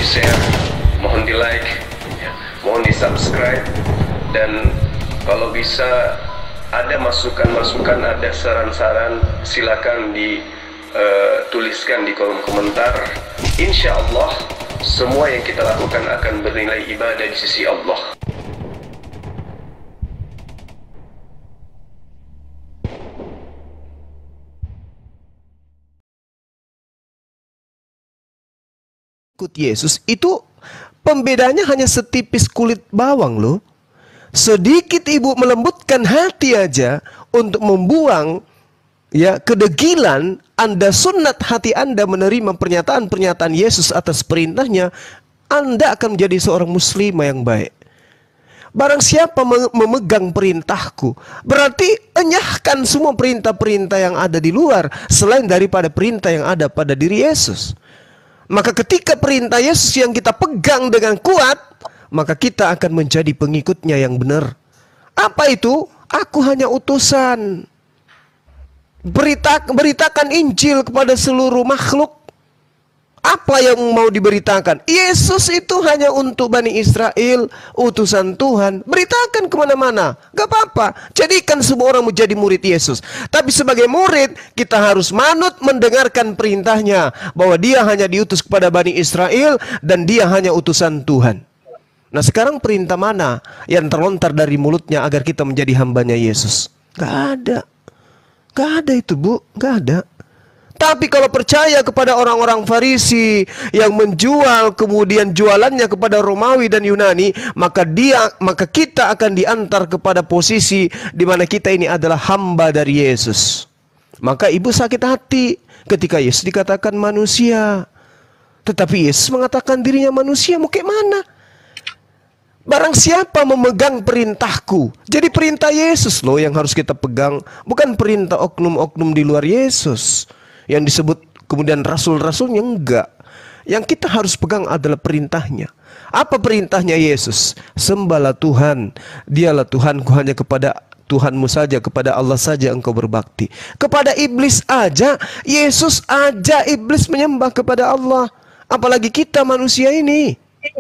di-share, mohon di-like, ya, mohon di-subscribe, dan kalau bisa ada masukan-masukan, ada saran-saran, silakan dituliskan di kolom komentar. Insya Allah semua yang kita lakukan akan bernilai ibadah di sisi Allah. Ikut Yesus itu pembedanya hanya setipis kulit bawang loh. Sedikit ibu melembutkan hati aja untuk membuang ya kedegilan Anda, sunat hati Anda menerima pernyataan-pernyataan Yesus atas perintahnya, Anda akan menjadi seorang muslimah yang baik. Barang siapa memegang perintahku, berarti enyahkan semua perintah-perintah yang ada di luar selain daripada perintah yang ada pada diri Yesus. Maka ketika perintah Yesus yang kita pegang dengan kuat, maka kita akan menjadi pengikutnya yang benar. Apa itu? Aku hanya utusan. Beritakan Injil kepada seluruh makhluk. Apa yang mau diberitakan? Yesus itu hanya untuk Bani Israel, utusan Tuhan. Beritakan kemana-mana, gak apa-apa. Jadikan semua orang menjadi murid Yesus. Tapi sebagai murid, kita harus manut mendengarkan perintahnya, bahwa dia hanya diutus kepada Bani Israel, dan dia hanya utusan Tuhan. Nah sekarang perintah mana yang terlontar dari mulutnya agar kita menjadi hambanya Yesus? Gak ada. Gak ada itu bu, gak ada. Tapi kalau percaya kepada orang-orang Farisi yang menjual kemudian jualannya kepada Romawi dan Yunani, maka kita akan diantar kepada posisi di mana kita ini adalah hamba dari Yesus. Maka ibu sakit hati ketika Yesus dikatakan manusia. Tetapi Yesus mengatakan dirinya manusia, mau kayak mana? Barang siapa memegang perintahku. Jadi perintah Yesus loh yang harus kita pegang, bukan perintah oknum-oknum di luar Yesus yang disebut kemudian rasul-rasulnya. Enggak. Yang kita harus pegang adalah perintahnya. Apa perintahnya Yesus? Sembahlah Tuhan, dialah Tuhanku, hanya kepada Tuhanmu saja, kepada Allah saja engkau berbakti. Kepada iblis aja, Yesus aja iblis menyembah kepada Allah, apalagi kita manusia ini.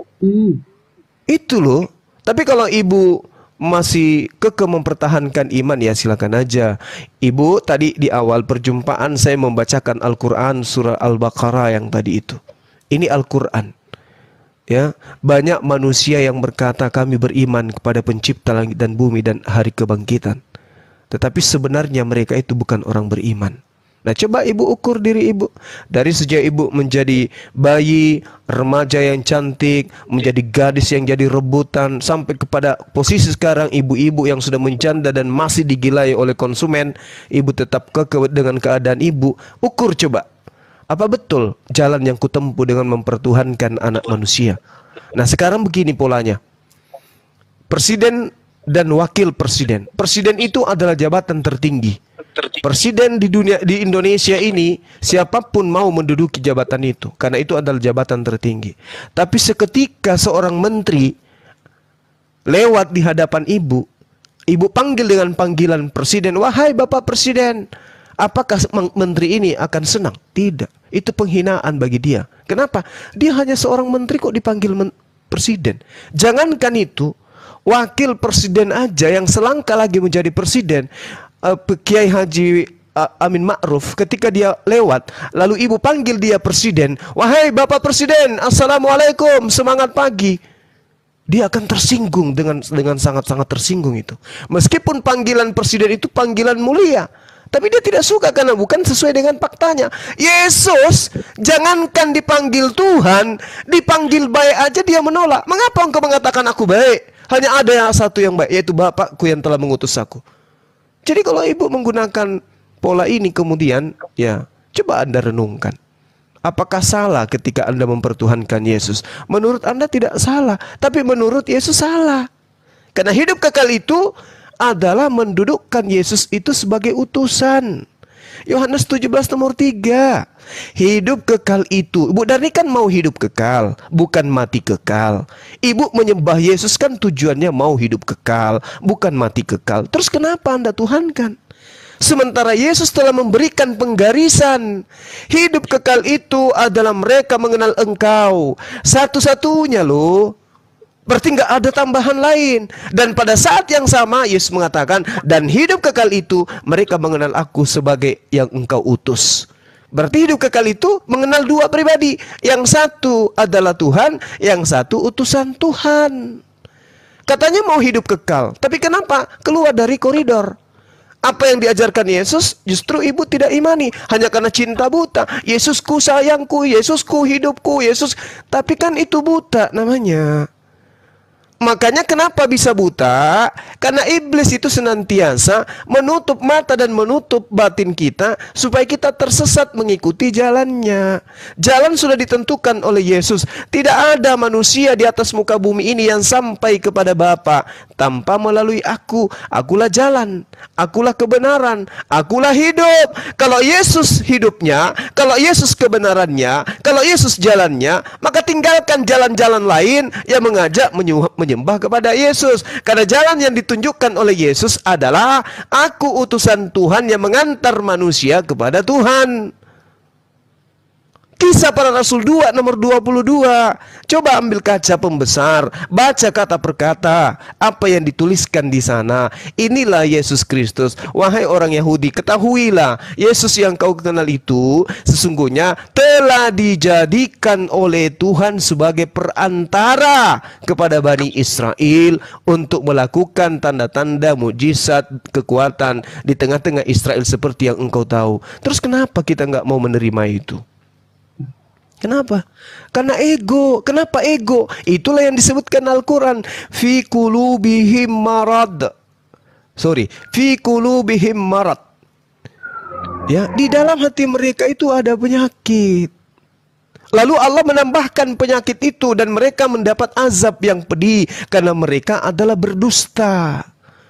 Itu loh. Tapi kalau ibu masih kekeh mempertahankan iman, ya silakan aja. Ibu tadi di awal perjumpaan saya membacakan Al-Quran surah Al-Baqarah yang tadi itu. Ini Al-Quran. Ya, banyak manusia yang berkata kami beriman kepada pencipta langit dan bumi dan hari kebangkitan. Tetapi sebenarnya mereka itu bukan orang beriman. Nah coba ibu ukur diri ibu. Dari sejak ibu menjadi bayi, remaja yang cantik, menjadi gadis yang jadi rebutan, sampai kepada posisi sekarang ibu-ibu yang sudah menjanda dan masih digilai oleh konsumen, ibu tetap kekeh dengan keadaan ibu. Ukur coba, apa betul jalan yang kutempuh dengan mempertuhankan anak manusia? Nah sekarang begini polanya. Presiden dan wakil presiden. Presiden itu adalah jabatan tertinggi. Presiden di dunia, di Indonesia ini, siapapun mau menduduki jabatan itu, karena itu adalah jabatan tertinggi. Tapi seketika seorang menteri lewat di hadapan ibu, ibu panggil dengan panggilan presiden, wahai bapak presiden, apakah menteri ini akan senang? Tidak. Itu penghinaan bagi dia. Kenapa? Dia hanya seorang menteri kok dipanggil presiden. Jangankan itu, wakil presiden aja yang selangkah lagi menjadi presiden, Kiai Haji Amin Ma'ruf, ketika dia lewat lalu ibu panggil dia presiden, wahai bapak presiden, assalamualaikum, semangat pagi, dia akan tersinggung dengan sangat-sangat tersinggung itu. Meskipun panggilan presiden itu panggilan mulia, tapi dia tidak suka karena bukan sesuai dengan faktanya. Yesus jangankan dipanggil Tuhan, dipanggil baik aja dia menolak. Mengapa engkau mengatakan aku baik? Hanya ada yang satu yang baik, yaitu Bapakku yang telah mengutus aku. Jadi kalau ibu menggunakan pola ini kemudian, ya coba Anda renungkan. Apakah salah ketika Anda mempertuhankan Yesus? Menurut Anda tidak salah, tapi menurut Yesus salah. Karena hidup kekal itu adalah mendudukkan Yesus itu sebagai utusan. Yohanes 17 nomor 3. Hidup kekal itu, Ibu Darni kan mau hidup kekal, bukan mati kekal. Ibu menyembah Yesus kan tujuannya mau hidup kekal, bukan mati kekal. Terus kenapa Anda tuhankan? Sementara Yesus telah memberikan penggarisan. Hidup kekal itu adalah mereka mengenal Engkau. Satu-satunya loh. Berarti nggak ada tambahan lain. Dan pada saat yang sama Yesus mengatakan, dan hidup kekal itu mereka mengenal Aku sebagai yang Engkau utus. Berarti hidup kekal itu mengenal dua pribadi. Yang satu adalah Tuhan, yang satu utusan Tuhan. Katanya mau hidup kekal, tapi kenapa keluar dari koridor? Apa yang diajarkan Yesus justru ibu tidak imani. Hanya karena cinta buta. Yesusku sayangku, Yesusku hidupku, Yesus. Tapi kan itu buta namanya. Makanya kenapa bisa buta? Karena iblis itu senantiasa menutup mata dan menutup batin kita supaya kita tersesat mengikuti jalannya. Jalan sudah ditentukan oleh Yesus. Tidak ada manusia di atas muka bumi ini yang sampai kepada Bapa tanpa melalui Aku. Akulah jalan, Akulah kebenaran, Akulah hidup. Kalau Yesus hidupnya, kalau Yesus kebenarannya, kalau Yesus jalannya, maka tinggalkan jalan-jalan lain yang mengajak menyembah kepada Yesus. Karena jalan yang ditunjukkan oleh Yesus adalah Aku utusan Tuhan yang mengantar manusia kepada Tuhan. Kisah Para Rasul 2 nomor 22. Coba ambil kaca pembesar, baca kata per kata apa yang dituliskan di sana. Inilah Yesus Kristus. Wahai orang Yahudi, ketahuilah Yesus yang kau kenal itu sesungguhnya telah dijadikan oleh Tuhan sebagai perantara kepada Bani Israel untuk melakukan tanda-tanda, mujizat, kekuatan di tengah-tengah Israel seperti yang engkau tahu. Terus kenapa kita nggak mau menerima itu? Kenapa? Karena ego. Kenapa ego? Itulah yang disebutkan Al-Quran. Fi qulubihim marad. Fi qulubihim marad. Ya, di dalam hati mereka itu ada penyakit. Lalu Allah menambahkan penyakit itu dan mereka mendapat azab yang pedih karena mereka adalah berdusta.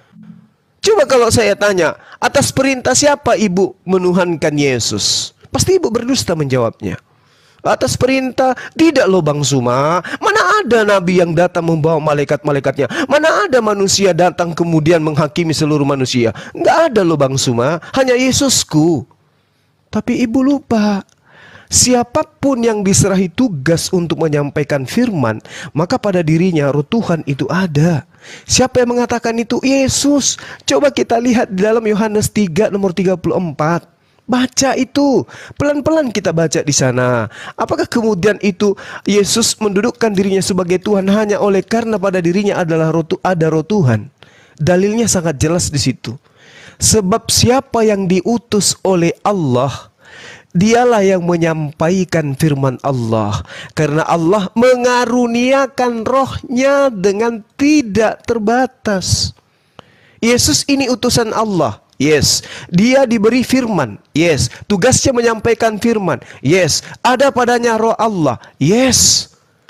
Coba kalau saya tanya, atas perintah siapa ibu menuhankan Yesus? Pasti ibu berdusta menjawabnya. Atas perintah tidak loh Bang Suma. Mana ada nabi yang datang membawa malaikat-malaikatnya? Mana ada manusia datang kemudian menghakimi seluruh manusia? Nggak ada loh Bang Suma. Hanya Yesusku. Tapi ibu lupa, siapapun yang diserahi tugas untuk menyampaikan firman, maka pada dirinya roh Tuhan itu ada. Siapa yang mengatakan itu? Yesus. Coba kita lihat di dalam Yohanes 3 nomor 34. Baca itu, pelan-pelan kita baca di sana. Apakah kemudian itu Yesus mendudukkan dirinya sebagai Tuhan hanya oleh karena pada dirinya adalah ada roh Tuhan? Dalilnya sangat jelas di situ. Sebab siapa yang diutus oleh Allah, dialah yang menyampaikan firman Allah. Karena Allah mengaruniakan rohnya dengan tidak terbatas. Yesus ini utusan Allah. Yes, dia diberi firman. Yes, tugasnya menyampaikan firman. Yes, ada padanya roh Allah. Yes.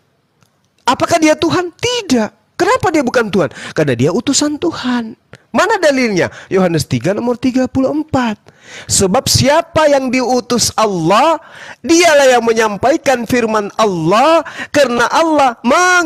Apakah dia Tuhan? Tidak. Kenapa dia bukan Tuhan? Karena dia utusan Tuhan. Mana dalilnya? Yohanes 3 nomor 34. Sebab siapa yang diutus Allah, dialah yang menyampaikan firman Allah, karena Allah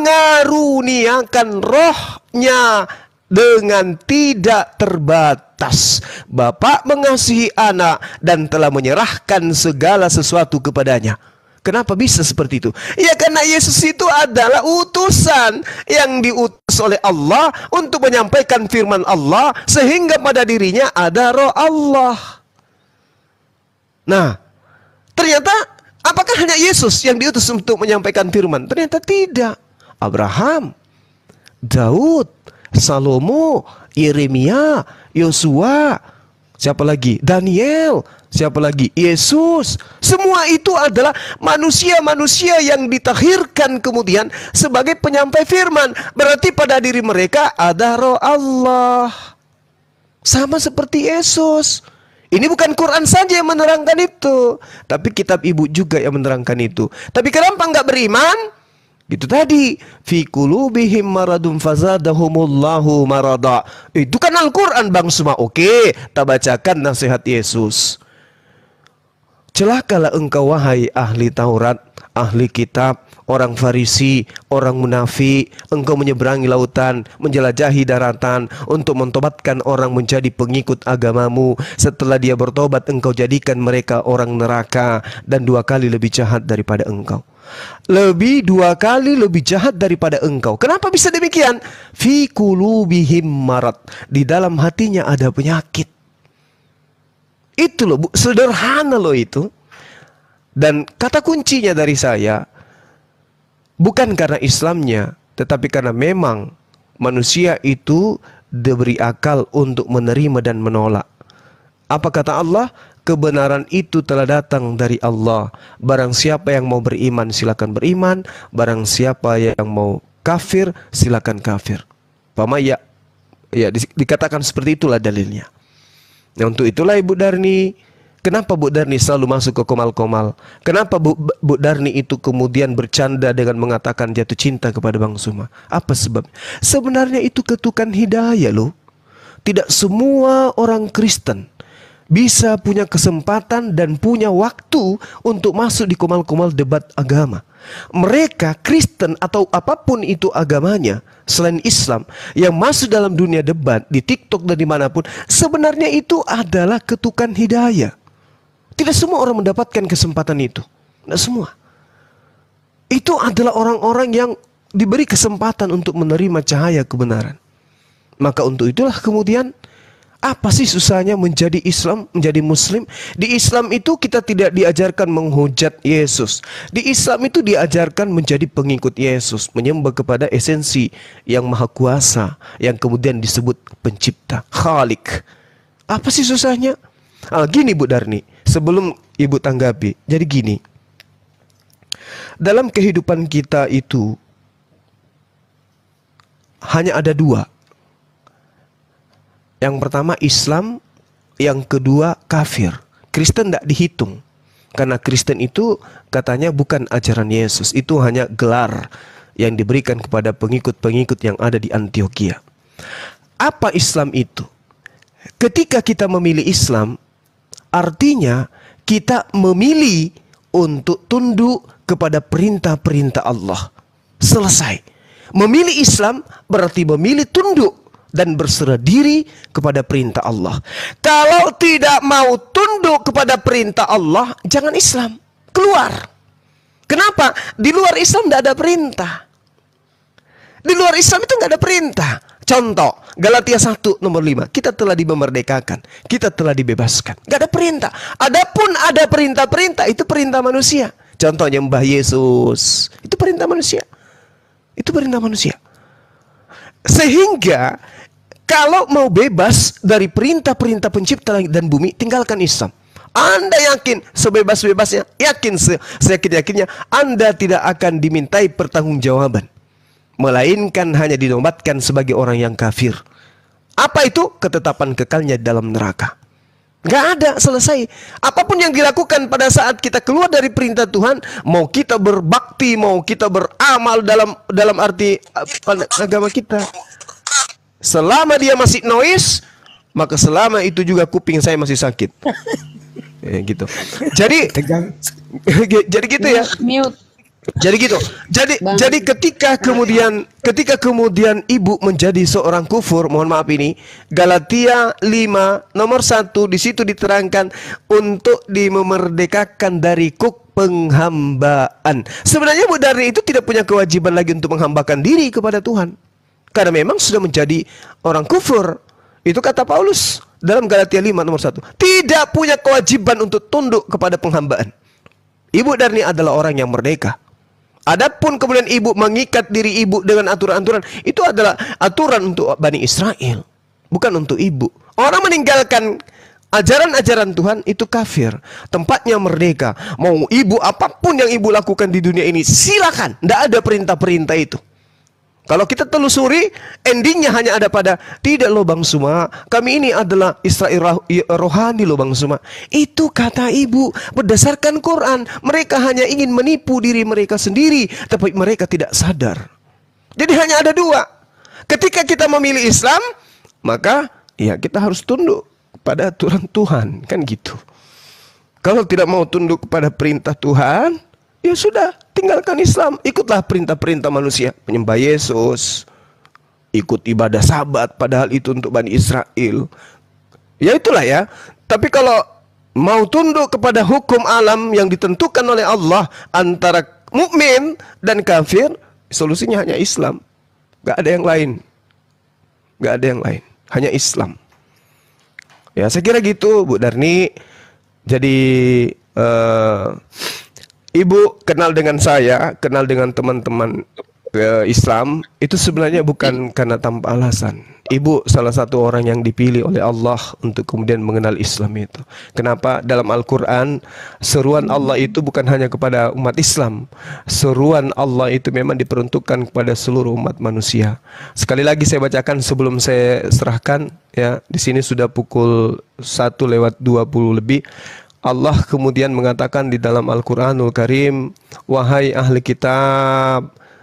mengaruniakan rohnya dengan tidak terbatas. Bapa mengasihi anak dan telah menyerahkan segala sesuatu kepadanya. Kenapa bisa seperti itu? Ya karena Yesus itu adalah utusan yang diutus oleh Allah untuk menyampaikan firman Allah, sehingga pada dirinya ada roh Allah. Nah, ternyata apakah hanya Yesus yang diutus untuk menyampaikan firman? Ternyata tidak. Abraham, Daud, Salomo, Yeremia, Yosua, siapa lagi? Daniel, siapa lagi? Yesus. Semua itu adalah manusia-manusia yang ditahirkan kemudian sebagai penyampai firman. Berarti pada diri mereka ada roh Allah. Sama seperti Yesus. Ini bukan Quran saja yang menerangkan itu, tapi kitab ibu juga yang menerangkan itu. Tapi kenapa nggak beriman? Itu tadi, fi qulubihim maradun fazadahumullahu marada. Itu kan Al-Quran Bang Suma. Oke, kita bacakan nasihat Yesus. Celakalah engkau wahai ahli Taurat, ahli kitab, orang Farisi, orang munafik, engkau menyeberangi lautan, menjelajahi daratan untuk mentobatkan orang menjadi pengikut agamamu. Setelah dia bertobat, engkau jadikan mereka orang neraka dan 2 kali lebih jahat daripada engkau. 2 kali lebih jahat daripada engkau. Kenapa bisa demikian? Fi qulubihim marad. Di dalam hatinya ada penyakit. Itu loh, sederhana loh itu. Dan kata kuncinya dari saya, bukan karena Islamnya, tetapi karena memang manusia itu diberi akal untuk menerima dan menolak. Apa kata Allah? Kebenaran itu telah datang dari Allah. Barang siapa yang mau beriman, silakan beriman. Barang siapa yang mau kafir, silakan kafir. Paham ya? Ya, dikatakan seperti itulah dalilnya. Nah, untuk itulah Ibu Darni, kenapa Bu Darni selalu masuk ke komal-komal? Kenapa Bu Darni itu kemudian bercanda dengan mengatakan jatuh cinta kepada Bang Suma? Apa sebab? Sebenarnya itu ketukan hidayah loh. Tidak semua orang Kristen bisa punya kesempatan dan punya waktu untuk masuk di komal-komal debat agama. Mereka Kristen atau apapun itu agamanya selain Islam yang masuk dalam dunia debat di TikTok dan dimanapun, sebenarnya itu adalah ketukan hidayah. Tidak semua orang mendapatkan kesempatan itu. Tidak semua. Itu adalah orang-orang yang diberi kesempatan untuk menerima cahaya kebenaran. Maka untuk itulah kemudian, apa sih susahnya menjadi Islam, menjadi Muslim? Di Islam itu kita tidak diajarkan menghujat Yesus. Di Islam itu diajarkan menjadi pengikut Yesus, menyembah kepada esensi yang maha kuasa, yang kemudian disebut pencipta, Khalik. Apa sih susahnya? Gini Bu Darni, sebelum Ibu tanggapi. Jadi gini, dalam kehidupan kita itu hanya ada 2. Yang pertama Islam, yang kedua kafir. Kristen tidak dihitung. Karena Kristen itu katanya bukan ajaran Yesus. Itu hanya gelar yang diberikan kepada pengikut-pengikut yang ada di Antioquia. Apa Islam itu? Ketika kita memilih Islam, artinya kita memilih untuk tunduk kepada perintah-perintah Allah. Selesai. Memilih Islam berarti memilih tunduk dan berserah diri kepada perintah Allah. Kalau tidak mau tunduk kepada perintah Allah, jangan Islam. Keluar. Kenapa? Di luar Islam tidak ada perintah. Di luar Islam itu nggak ada perintah. Contoh, Galatia 1 nomor 5. Kita telah dimerdekakan. Kita telah dibebaskan. Nggak ada perintah. Adapun ada perintah-perintah, itu perintah manusia. Contohnya Mbah Yesus. Itu perintah manusia. Itu perintah manusia. Sehingga kalau mau bebas dari perintah-perintah pencipta langit dan bumi, tinggalkan Islam. Anda yakin sebebas-bebasnya, yakin seyakin-yakinnya, Anda tidak akan dimintai pertanggungjawaban, melainkan hanya dinobatkan sebagai orang yang kafir. Apa itu? Ketetapan kekalnya dalam neraka. Gak ada, selesai. Apapun yang dilakukan pada saat kita keluar dari perintah Tuhan, mau kita berbakti, mau kita beramal dalam arti agama kita, selama dia masih noise, maka selama itu juga kuping saya masih sakit. Gitu. Jadi jadi gitu ya. Mute. Jadi gitu. Jadi ketika kemudian ibu menjadi seorang kufur, mohon maaf ini, Galatia 5 nomor 1 di situ diterangkan untuk dimerdekakan dari kuk penghambaan. Sebenarnya Bu Darni itu tidak punya kewajiban lagi untuk menghambakan diri kepada Tuhan. Karena memang sudah menjadi orang kufur. Itu kata Paulus dalam Galatia 5 nomor 1. Tidak punya kewajiban untuk tunduk kepada penghambaan. Ibu Darni adalah orang yang merdeka. Adapun kemudian ibu mengikat diri ibu dengan aturan-aturan, itu adalah aturan untuk Bani Israel, bukan untuk ibu. Orang meninggalkan ajaran-ajaran Tuhan itu kafir. Tempatnya merdeka. Mau ibu apapun yang ibu lakukan di dunia ini, silakan. Tidak ada perintah-perintah itu. Kalau kita telusuri, endingnya hanya ada pada, tidak loh Bang Suma, kami ini adalah Israel rohani loh Bang Suma. Itu kata ibu, berdasarkan Quran. Mereka hanya ingin menipu diri mereka sendiri, tapi mereka tidak sadar. Jadi hanya ada 2. Ketika kita memilih Islam, maka ya kita harus tunduk pada aturan Tuhan, kan gitu. Kalau tidak mau tunduk kepada perintah Tuhan, ya sudah, tinggalkan Islam, ikutlah perintah-perintah manusia, menyembah Yesus, ikut ibadah Sabat, padahal itu untuk Bani Israel. Ya itulah ya. Tapi kalau mau tunduk kepada hukum alam yang ditentukan oleh Allah antara mukmin dan kafir, solusinya hanya Islam. Gak ada yang lain. Gak ada yang lain. Hanya Islam. Ya saya kira gitu Bu Darni. Jadi Ibu kenal dengan saya, kenal dengan teman-teman Islam, itu sebenarnya bukan karena tanpa alasan. Ibu salah satu orang yang dipilih oleh Allah untuk kemudian mengenal Islam itu. Kenapa? Dalam Al-Quran, seruan Allah itu bukan hanya kepada umat Islam. Seruan Allah itu memang diperuntukkan kepada seluruh umat manusia. Sekali lagi saya bacakan sebelum saya serahkan. Ya, di sini sudah pukul 1:20 lebih. Allah kemudian mengatakan di dalam Al-Quranul Karim, wahai ahli kitab,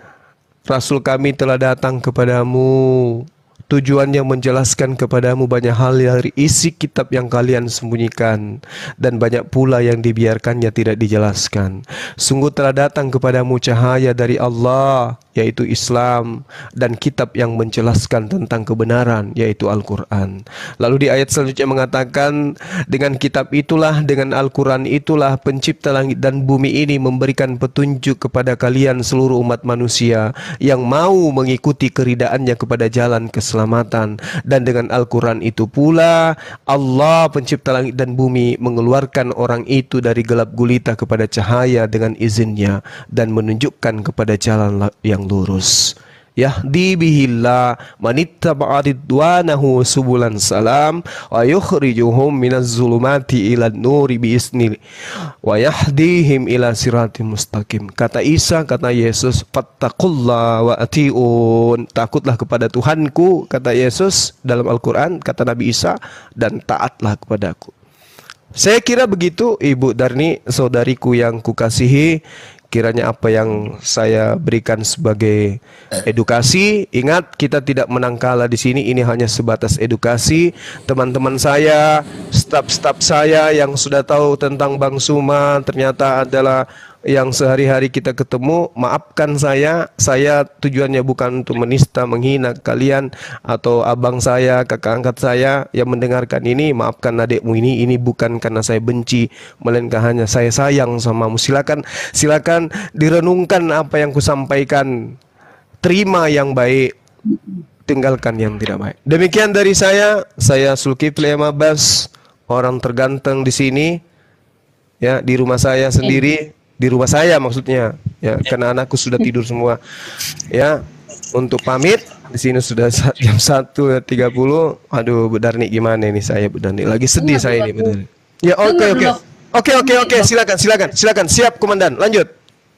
Rasul kami telah datang kepadamu, tujuannya menjelaskan kepadamu banyak hal dari isi kitab yang kalian sembunyikan, dan banyak pula yang dibiarkannya tidak dijelaskan. Sungguh telah datang kepadamu cahaya dari Allah, yaitu Islam, dan kitab yang menjelaskan tentang kebenaran, yaitu Al-Quran. Lalu di ayat selanjutnya mengatakan, dengan kitab itulah, dengan Al-Quran itulah pencipta langit dan bumi ini memberikan petunjuk kepada kalian seluruh umat manusia yang mau mengikuti keridaannya kepada jalan keselamatan. Dan dengan Al-Quran itu pula Allah pencipta langit dan bumi mengeluarkan orang itu dari gelap gulita kepada cahaya dengan izinnya, dan menunjukkan kepada jalan yang lurus. Yahdi bihillah manittaba'a ridwanahu subulan salam wa yukhrijuhum minaz zulumati ilan nuri biiznil wa yahdihim ila siratim mustaqim. Kata Isa, kata Yesus, fattaqullah wa ati'un, takutlah kepada Tuhanku, kata Yesus dalam Al-Quran, kata Nabi Isa, dan taatlah kepadaku. Saya kira begitu Ibu Darni, saudariku yang kukasihi. Kiranya apa yang saya berikan sebagai edukasi, ingat kita tidak menang kalah di sini, ini hanya sebatas edukasi. Teman-teman saya, staf-staf saya yang sudah tahu tentang Bang Suma ternyata adalah yang sehari-hari kita ketemu, maafkan saya tujuannya bukan untuk menista, menghina kalian atau abang saya, kakak angkat saya yang mendengarkan ini, maafkan adikmu ini bukan karena saya benci, melainkan hanya saya sayang samamu. Silakan direnungkan apa yang kusampaikan, terima yang baik, tinggalkan yang tidak baik. Demikian dari saya Zulkifli Abbas, orang terganteng di sini, ya, di rumah saya sendiri. Di rumah saya maksudnya, ya, karena anakku sudah tidur semua. Ya, untuk pamit di sini sudah jam 1:30. Aduh, Bu Darni gimana ini saya, Bu Darni lagi sedih saya ini, Bu Darni. Ya, oke, silakan. Siap, Komandan. Lanjut.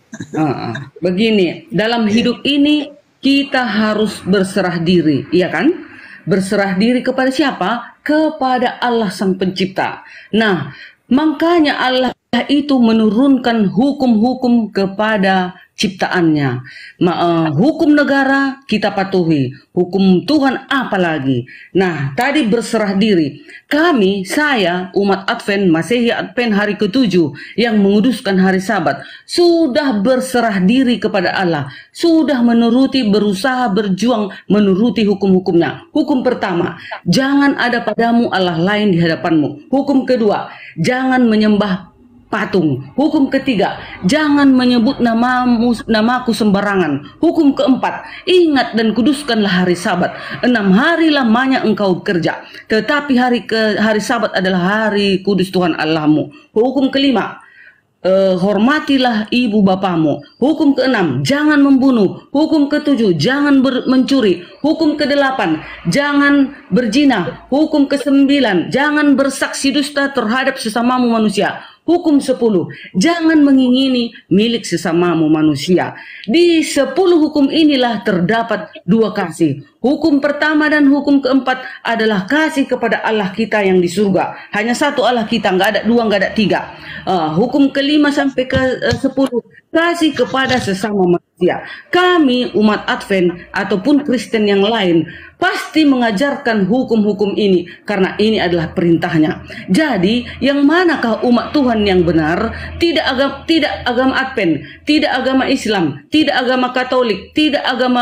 Begini, dalam hidup ini kita harus berserah diri, iya kan? Berserah diri kepada siapa? Kepada Allah Sang Pencipta. Nah, makanya Allah itu menurunkan hukum-hukum kepada ciptaannya. Hukum negara kita patuhi, hukum Tuhan apalagi. Nah, tadi berserah diri. Kami, saya, umat Advent, Masehi Advent hari ke-7 yang menguduskan hari Sabat, sudah berserah diri kepada Allah, sudah berusaha berjuang menuruti hukum-hukumnya. Hukum pertama, jangan ada padamu Allah lain di hadapanmu. Hukum kedua, jangan menyembah patung. Hukum ketiga, jangan menyebut namaku sembarangan. Hukum keempat, ingat dan kuduskanlah hari Sabat. 6 hari lamanya engkau bekerja, tetapi hari Sabat adalah hari kudus Tuhan Allahmu. Hukum kelima, hormatilah ibu bapamu. Hukum keenam, jangan membunuh. Hukum ketujuh, jangan mencuri. Hukum kedelapan, jangan berzina. Hukum kesembilan, jangan bersaksi dusta terhadap sesamamu manusia. Hukum 10, jangan mengingini milik sesamamu manusia. Di 10 hukum inilah terdapat 2 kasih. Hukum pertama dan hukum keempat adalah kasih kepada Allah kita yang di surga. Hanya satu Allah kita, nggak ada 2, nggak ada 3. Hukum kelima sampai ke 10, kasih kepada sesama manusia. Ya, kami umat Advent ataupun Kristen yang lain pasti mengajarkan hukum-hukum ini karena ini adalah perintahnya. Jadi, yang manakah umat Tuhan yang benar? Tidak agama Advent, tidak agama Islam, tidak agama Katolik, tidak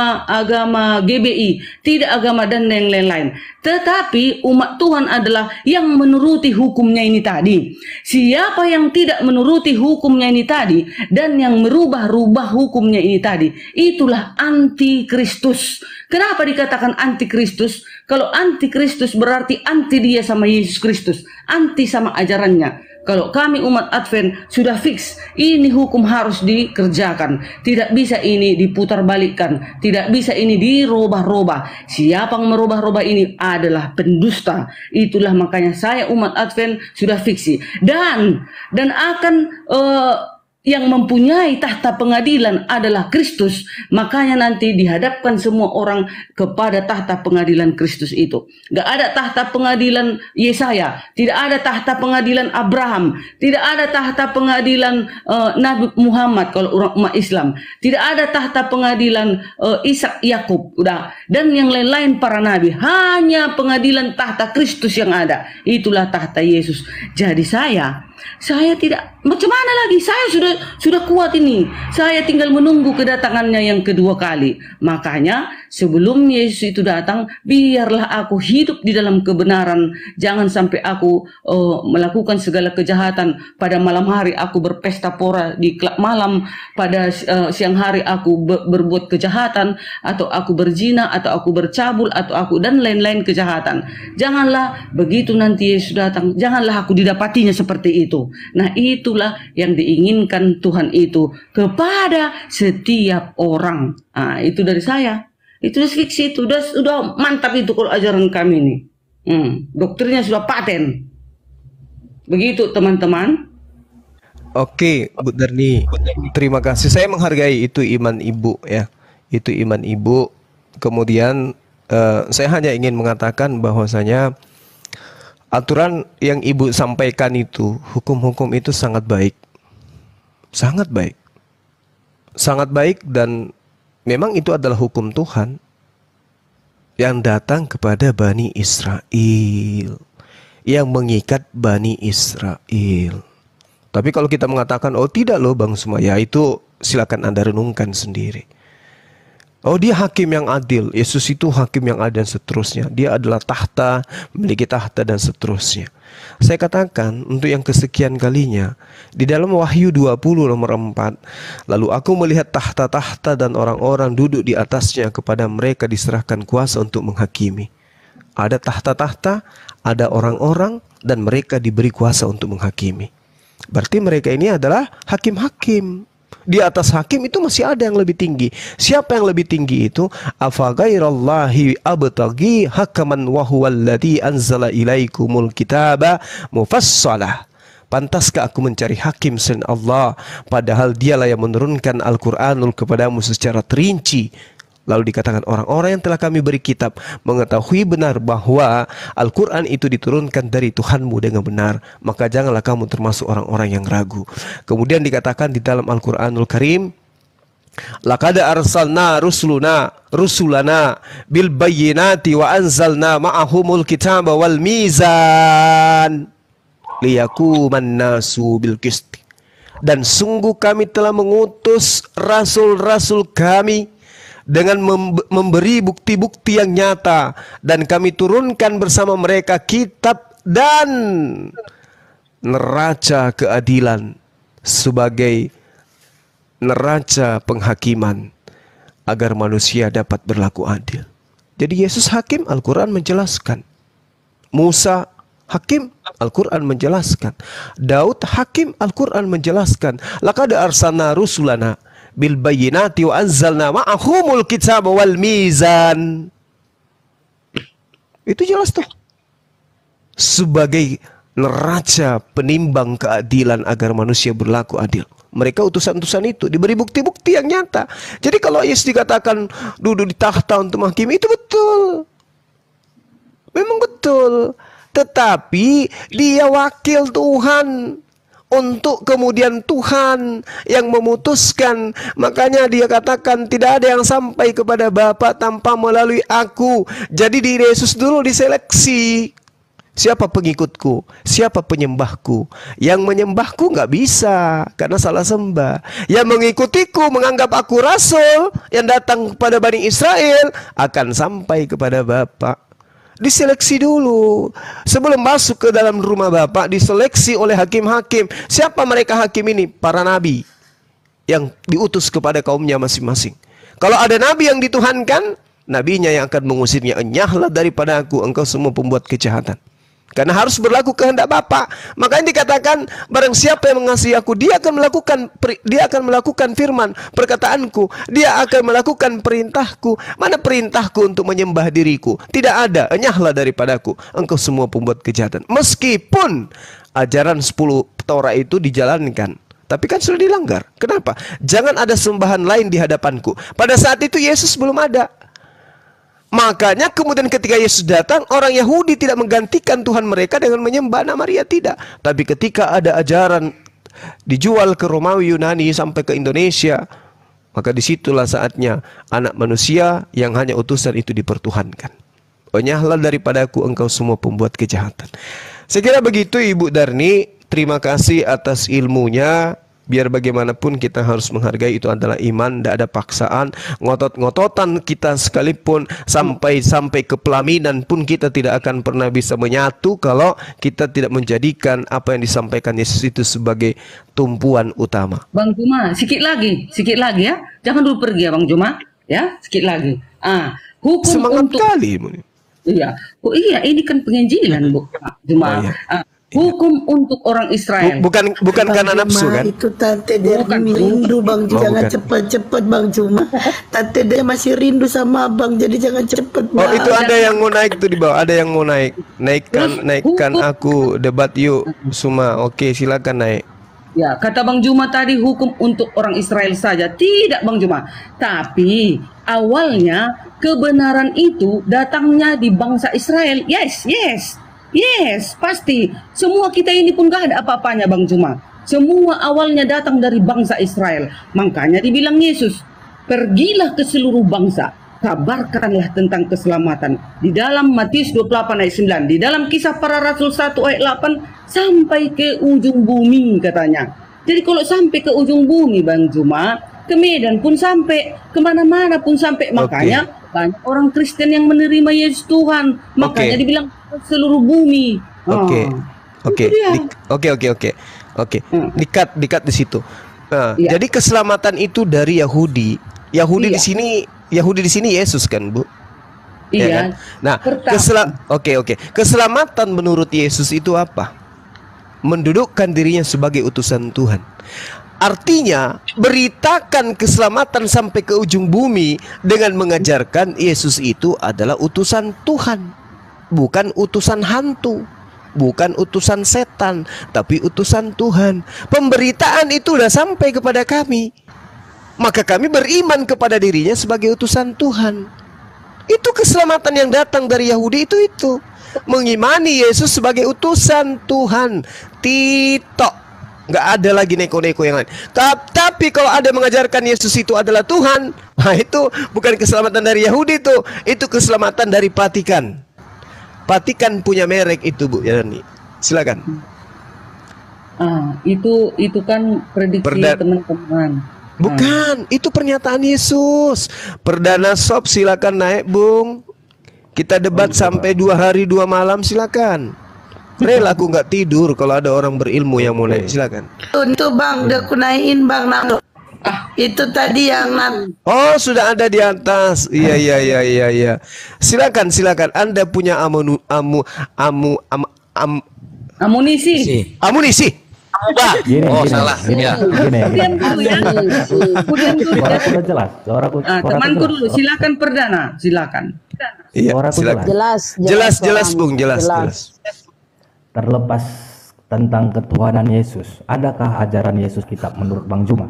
agama GBI, tidak agama dan yang lain-lain. Tetapi umat Tuhan adalah yang menuruti hukumnya ini tadi. Siapa yang tidak menuruti hukumnya ini tadi dan yang merubah-rubah hukumnya ini tadi, itulah antikristus. Kenapa dikatakan antikristus? Kalau antikristus berarti anti dia sama Yesus Kristus, anti sama ajarannya. Kalau kami umat Advent sudah fix, ini hukum harus dikerjakan. Tidak bisa ini diputarbalikkan, tidak bisa ini dirubah-rubah. Siapa yang merubah-rubah ini adalah pendusta. Itulah makanya saya umat Advent sudah fiksi dan akan yang mempunyai tahta pengadilan adalah Kristus. Makanya nanti dihadapkan semua orang kepada tahta pengadilan Kristus itu. Gak ada tahta pengadilan Yesaya, tidak ada tahta pengadilan Abraham, tidak ada tahta pengadilan Nabi Muhammad kalau orang umat Islam, tidak ada tahta pengadilan Ishak Yakub, udah, dan yang lain-lain para nabi. Hanya pengadilan tahta Kristus yang ada. Itulah tahta Yesus. Jadi saya tidak, macam mana lagi? Saya sudah kuat ini. Saya tinggal menunggu kedatangannya yang kedua kali. Makanya sebelum Yesus itu datang, biarlah aku hidup di dalam kebenaran. Jangan sampai aku melakukan segala kejahatan. Pada malam hari aku berpesta pora di klub malam. Pada siang hari aku berbuat kejahatan, atau aku berzina, atau aku bercabul, atau aku dan lain-lain kejahatan. Janganlah begitu nanti Yesus datang. Janganlah aku didapatinya seperti itu. Nah, itulah yang diinginkan Tuhan itu kepada setiap orang. Nah, itu dari saya. Itu fiksi, itu udah mantap itu kalau ajaran kami ini. Doktrinnya sudah paten. Begitu teman-teman. Oke, Bu Darni, terima kasih. Saya menghargai itu iman ibu ya. Itu iman ibu. Kemudian saya hanya ingin mengatakan bahwasanya aturan yang ibu sampaikan itu, hukum-hukum itu sangat baik. Sangat baik. Sangat baik, dan memang itu adalah hukum Tuhan yang datang kepada Bani Israel, yang mengikat Bani Israel. Tapi kalau kita mengatakan, oh tidak loh Bang Suma, ya itu silakan Anda renungkan sendiri. Oh, dia hakim yang adil, Yesus itu hakim yang adil dan seterusnya. Dia adalah tahta, memiliki tahta dan seterusnya. Saya katakan untuk yang kesekian kalinya, di dalam Wahyu 20 nomor 4, lalu aku melihat tahta-tahta dan orang-orang duduk di atasnya, kepada mereka diserahkan kuasa untuk menghakimi. Ada tahta-tahta, ada orang-orang, dan mereka diberi kuasa untuk menghakimi. Berarti mereka ini adalah hakim-hakim. Di atas hakim itu masih ada yang lebih tinggi. Siapa yang lebih tinggi itu? Afa ghairallahi abtaghi hakaman wa huwal ladzi anzala ilaikumul kitaba mufassalah. Pantaskah aku mencari hakim selain Allah, padahal dialah yang menurunkan Al-Qur'anul kepadamu secara terinci. Lalu dikatakan orang-orang yang telah kami beri kitab mengetahui benar bahwa Al-Quran itu diturunkan dari Tuhanmu dengan benar, maka janganlah kamu termasuk orang-orang yang ragu. Kemudian dikatakan di dalam Al-Quranul Karim, laqad arsalna rusulana bil bayyinati wa anzalna ma'ahumul kitaba wal mizan liyakuman nasu bil qisti. Dan sungguh kami telah mengutus rasul-rasul kami dengan memberi bukti-bukti yang nyata, dan kami turunkan bersama mereka kitab dan neraca keadilan sebagai neraca penghakiman agar manusia dapat berlaku adil. Jadi Yesus hakim, Al-Quran menjelaskan. Musa hakim, Al-Quran menjelaskan. Daud hakim, Al-Quran menjelaskan. Laqad arsalna rusulana bil bayyinati wa anzalna ma'ahumul kitaba wal mizan. Itu jelas tuh. Sebagai neraca penimbang keadilan agar manusia berlaku adil. Mereka utusan-utusan itu diberi bukti-bukti yang nyata. Jadi kalau Yesus dikatakan duduk di tahta untuk menghakimi, itu betul. Memang betul. Tetapi dia wakil Tuhan. untuk kemudian Tuhan yang memutuskan. Makanya dia katakan tidak ada yang sampai kepada Bapa tanpa melalui aku. Jadi diri Yesus dulu diseleksi. Siapa pengikutku? Siapa penyembahku? Yang menyembahku nggak bisa karena salah sembah. Yang mengikutiku menganggap aku rasul yang datang kepada Bani Israel akan sampai kepada Bapa. Diseleksi dulu. Sebelum masuk ke dalam rumah Bapa, diseleksi oleh hakim-hakim. Siapa mereka hakim ini? Para nabi yang diutus kepada kaumnya masing-masing. Kalau ada nabi yang dituhankan, nabinya yang akan mengusirnya. Enyahlah daripada aku, engkau semua pembuat kejahatan. Karena harus berlaku kehendak Bapa. Makanya dikatakan barang siapa yang mengasihi aku, dia akan melakukan firman perkataanku, dia akan melakukan perintahku. Mana perintahku untuk menyembah diriku? Tidak ada. Enyahlah daripadaku, engkau semua pembuat kejahatan. Meskipun ajaran 10 Taurat itu dijalankan, tapi kan sudah dilanggar. Kenapa? Jangan ada sembahan lain di hadapanku. Pada saat itu Yesus belum ada. Makanya kemudian ketika Yesus datang, orang Yahudi tidak menggantikan Tuhan mereka dengan menyembah nama Maria, tidak. Tapi ketika ada ajaran dijual ke Romawi, Yunani sampai ke Indonesia, maka disitulah saatnya anak manusia yang hanya utusan itu dipertuhankan. Enyahlah daripadaku engkau semua pembuat kejahatan. Saya kira begitu Ibu Darni. Terima kasih atas ilmunya. Biar bagaimanapun kita harus menghargai, itu adalah iman, tidak ada paksaan. Ngotot-ngototan kita sekalipun sampai ke pelaminan pun kita tidak akan pernah bisa menyatu kalau kita tidak menjadikan apa yang disampaikan Yesus itu sebagai tumpuan utama. Bang Juma, sikit lagi ya. Jangan dulu pergi ya Bang Juma, ya, sikit lagi. Hukum Semangat untuk kali. Iya. Oh iya, ini kan penginjilan Bu Juma. Oh, iya. Hukum untuk orang Israel. Bukan karena nafsu kan? Itu Tante dia rindu Bang, jangan cepat-cepat Bang Juma. Tante dia masih rindu sama Abang, jadi jangan cepat. Oh, itu ada yang mau naik tuh di bawah, ada yang mau naik. Naikkan aku, debat yuk semua. Oke, silakan naik. Ya, kata Bang Juma tadi hukum untuk orang Israel saja. Tidak Bang Juma. Tapi awalnya kebenaran itu datangnya di bangsa Israel. Yes, pasti. Semua kita ini pun gak ada apa-apanya Bang Juma. Semua awalnya datang dari bangsa Israel. Makanya dibilang Yesus, pergilah ke seluruh bangsa, kabarkanlah tentang keselamatan. Di dalam Matius 28 ayat 9, di dalam Kisah Para Rasul 1 ayat 8, sampai ke ujung bumi katanya. Jadi kalau sampai ke ujung bumi Bang Juma, ke Medan pun sampai, kemana-mana pun sampai. Makanya banyak orang Kristen yang menerima Yesus Tuhan. Makanya dibilang seluruh bumi. Oke. Dikat di situ. Jadi keselamatan itu dari Yahudi. Yahudi di sini Yesus kan, Bu? Iya. Ya kan? Nah, keselamatan menurut Yesus itu apa? Mendudukkan dirinya sebagai utusan Tuhan. Artinya beritakan keselamatan sampai ke ujung bumi dengan mengajarkan Yesus itu adalah utusan Tuhan, bukan utusan hantu, bukan utusan setan, tapi utusan Tuhan. Pemberitaan itu sudah sampai kepada kami, maka kami beriman kepada dirinya sebagai utusan Tuhan. Itu keselamatan yang datang dari Yahudi itu mengimani Yesus sebagai utusan Tuhan. Titok. Nggak ada lagi neko-neko yang lain. Tapi kalau ada mengajarkan Yesus itu adalah Tuhan, nah itu bukan keselamatan dari Yahudi itu keselamatan dari Vatikan. Vatikan punya merek itu, Bu Yani. Silakan. Itu kan prediksi teman-teman. Bukan, itu pernyataan Yesus. Perdana Sob silakan naik, Bung. Kita debat sampai 2 hari 2 malam, silakan. Rela aku nggak tidur kalau ada orang berilmu yang mau naik, silakan. Untuk Bang, udah aku naikin Bang. Itu tadi yang Oh, sudah ada di atas. Iya. Silakan. Anda punya amunisi. Amunisi. Salah. Kemudian dulu ya. Suaraku udah jelas. Temanku dulu, silakan Perdana, silakan. Iya, silakan. Jelas, Bung, jelas. Terlepas tentang ketuhanan Yesus, adakah ajaran Yesus kitab menurut Bang Juma?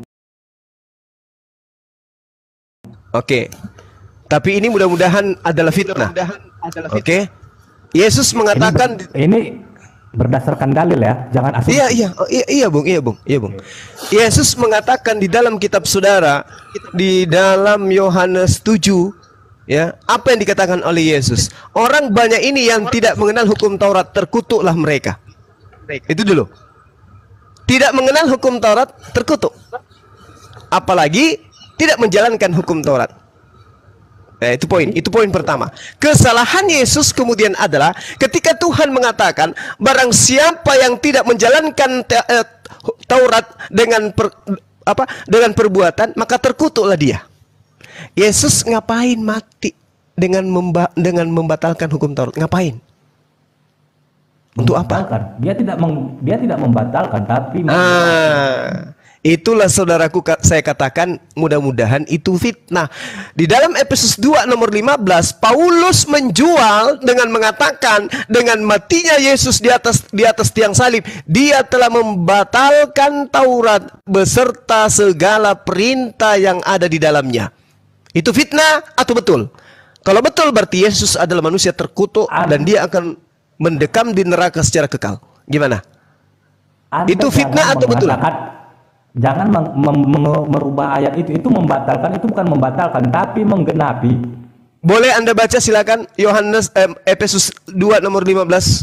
Oke. Tapi ini mudah-mudahan adalah fitnah. Oke. Yesus mengatakan ini berdasarkan dalil ya, jangan asumsi. Iya, Bung. Yesus mengatakan di dalam kitab saudara, di dalam Yohanes 7, ya, apa yang dikatakan oleh Yesus? Orang banyak ini yang tidak mengenal hukum Taurat, terkutuklah mereka. Itu dulu. Tidak mengenal hukum Taurat, terkutuk. Apalagi tidak menjalankan hukum Taurat. Itu poin pertama. Kesalahan Yesus kemudian adalah ketika Tuhan mengatakan barang siapa yang tidak menjalankan Taurat dengan perbuatan, maka terkutuklah dia. Yesus ngapain mati dengan membatalkan hukum Taurat? Ngapain? Untuk apa? Dia tidak membatalkan, tapi itulah saudaraku, saya katakan mudah-mudahan itu fitnah. Di dalam Efesus 2 nomor 15, Paulus menjual dengan mengatakan dengan matinya Yesus di atas tiang salib, dia telah membatalkan Taurat beserta segala perintah yang ada di dalamnya. Itu fitnah atau betul? Kalau betul berarti Yesus adalah manusia terkutuk dan dia akan mendekam di neraka secara kekal. Gimana? Itu fitnah atau betul? Jangan merubah ayat itu membatalkan, itu bukan membatalkan tapi menggenapi. Boleh Anda baca silakan Efesus 2 nomor 15.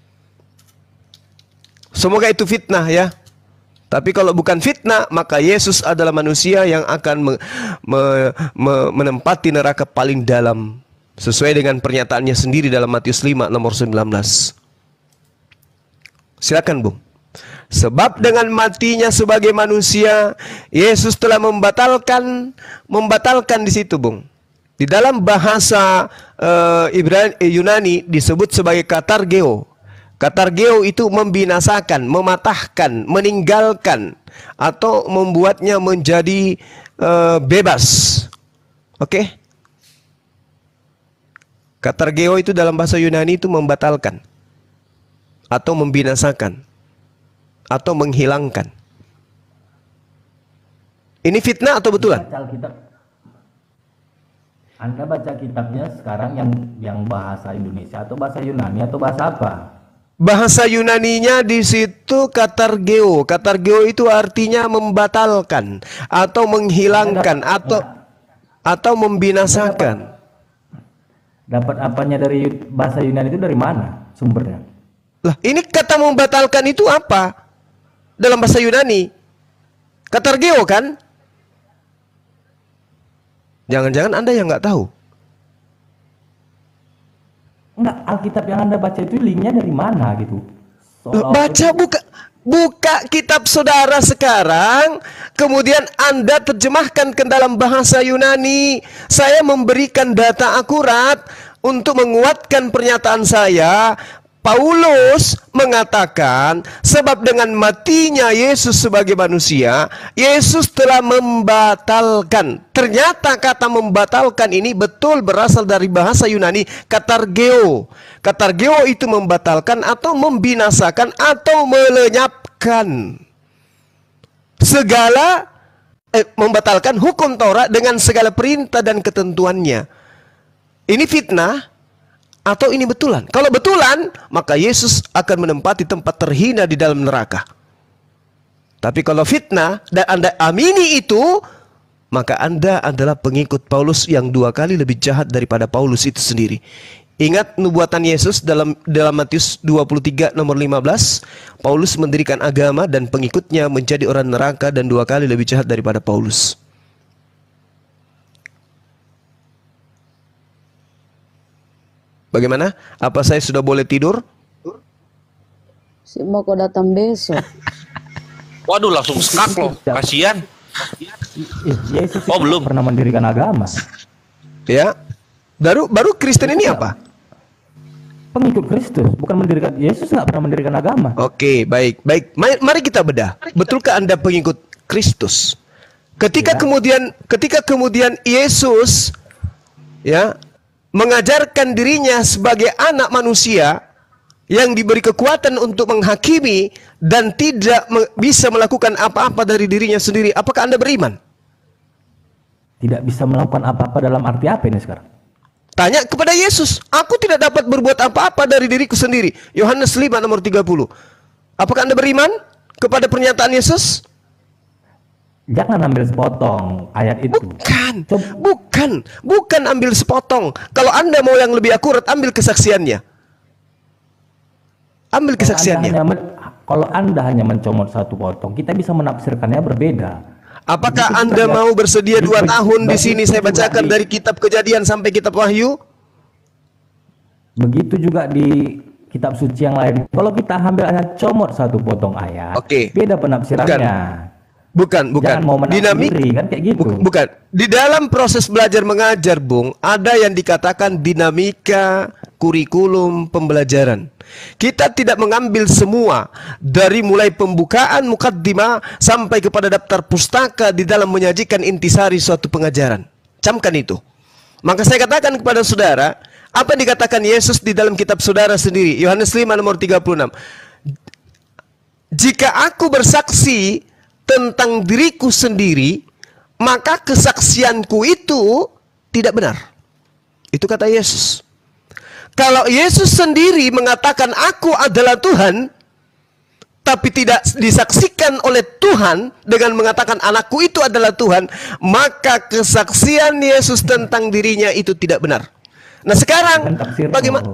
Semoga itu fitnah ya. Tapi kalau bukan fitnah, maka Yesus adalah manusia yang akan menempati neraka paling dalam sesuai dengan pernyataannya sendiri dalam Matius 5 nomor 19. Silakan, Bung. Sebab dengan matinya sebagai manusia, Yesus telah membatalkan di situ, Bung. Di dalam bahasa Yunani disebut sebagai katargeo. Katargeo itu membinasakan, mematahkan, meninggalkan, atau membuatnya menjadi bebas. Oke? Katargeo itu dalam bahasa Yunani itu membatalkan atau membinasakan atau menghilangkan. Ini fitnah atau betulan? Anda baca kitabnya sekarang yang bahasa Indonesia atau bahasa Yunani atau bahasa apa? Bahasa Yunaninya di situ katargeo. Katargeo itu artinya membatalkan atau menghilangkan atau membinasakan. Dapat apanya dari bahasa Yunani itu dari mana sumbernya? Lah, ini kata membatalkan itu apa? Dalam bahasa Yunani katargeo kan? Jangan-jangan Anda yang nggak tahu. Enggak, Alkitab yang Anda baca itu linknya dari mana gitu? Baca, buka kitab saudara sekarang, kemudian Anda terjemahkan ke dalam bahasa Yunani. Saya memberikan data akurat untuk menguatkan pernyataan saya. Paulus mengatakan, sebab dengan matinya Yesus sebagai manusia, Yesus telah membatalkan. Ternyata kata membatalkan ini betul berasal dari bahasa Yunani katargeo. Katargeo itu membatalkan atau membinasakan atau melenyapkan. Membatalkan hukum Taurat dengan segala perintah dan ketentuannya. Ini fitnah atau ini betulan? Kalau betulan, maka Yesus akan menempati tempat terhina di dalam neraka. Tapi kalau fitnah dan Anda amini itu, maka Anda adalah pengikut Paulus yang 2 kali lebih jahat daripada Paulus itu sendiri. Ingat nubuatan Yesus dalam Matius 23 nomor 15, Paulus mendirikan agama dan pengikutnya menjadi orang neraka dan 2 kali lebih jahat daripada Paulus. Bagaimana? Apa saya sudah boleh tidur? Si mau kok datang besok. Waduh, langsung skak loh. Kasihan. Yesus belum pernah mendirikan agama. Ya. Baru Kristen ini apa? Pengikut Kristus, bukan mendirikan. Yesus nggak pernah mendirikan agama. Oke, baik. Mari kita bedah. Betulkah Anda pengikut Kristus? Ketika kemudian Yesus mengajarkan dirinya sebagai anak manusia yang diberi kekuatan untuk menghakimi dan tidak bisa melakukan apa-apa dari dirinya sendiri, apakah Anda beriman? Tidak bisa melakukan apa-apa dalam arti apa ini sekarang? Tanya kepada Yesus, aku tidak dapat berbuat apa-apa dari diriku sendiri. Yohanes 5 nomor 30. Apakah Anda beriman kepada pernyataan Yesus? Jangan ambil sepotong ayat itu. Bukan ambil sepotong. Kalau Anda mau yang lebih akurat, ambil kesaksiannya. Ambil kesaksiannya. Kalau Anda hanya mencomot satu potong, kita bisa menafsirkannya berbeda. Apakah Anda mau bersedia 2 tahun di sini saya bacakan dari kitab Kejadian sampai kitab Wahyu? Begitu juga di kitab suci yang lain. Kalau kita ambil hanya comot satu potong ayat, beda penafsirannya. Bukan. Dinamik kan kayak gitu. Bukan. Di dalam proses belajar mengajar, Bung, ada yang dikatakan dinamika kurikulum pembelajaran. Kita tidak mengambil semua dari mulai pembukaan mukaddimah sampai kepada daftar pustaka di dalam menyajikan intisari suatu pengajaran. Camkan itu. Maka saya katakan kepada saudara, apa yang dikatakan Yesus di dalam kitab saudara sendiri, Yohanes 5 nomor 36. Jika aku bersaksi tentang diriku sendiri, maka kesaksianku itu tidak benar. Itu kata Yesus. Kalau Yesus sendiri mengatakan aku adalah Tuhan, tapi tidak disaksikan oleh Tuhan dengan mengatakan anakku itu adalah Tuhan, maka kesaksian Yesus tentang dirinya itu tidak benar. Nah sekarang bagaimana?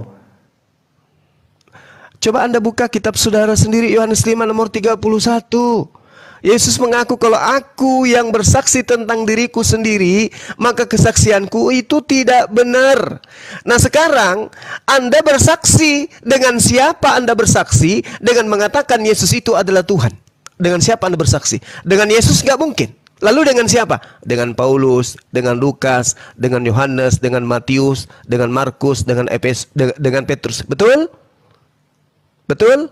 Coba Anda buka kitab saudara sendiri, Yohanes 5 nomor 31. Yesus mengaku kalau aku yang bersaksi tentang diriku sendiri, maka kesaksianku itu tidak benar. Nah sekarang Anda bersaksi, dengan siapa Anda bersaksi? Dengan mengatakan Yesus itu adalah Tuhan. Dengan siapa Anda bersaksi? Dengan Yesus nggak mungkin. Lalu dengan siapa? Dengan Paulus, dengan Lukas, dengan Yohanes, dengan Matius, dengan Markus, dengan Petrus. Betul? Betul?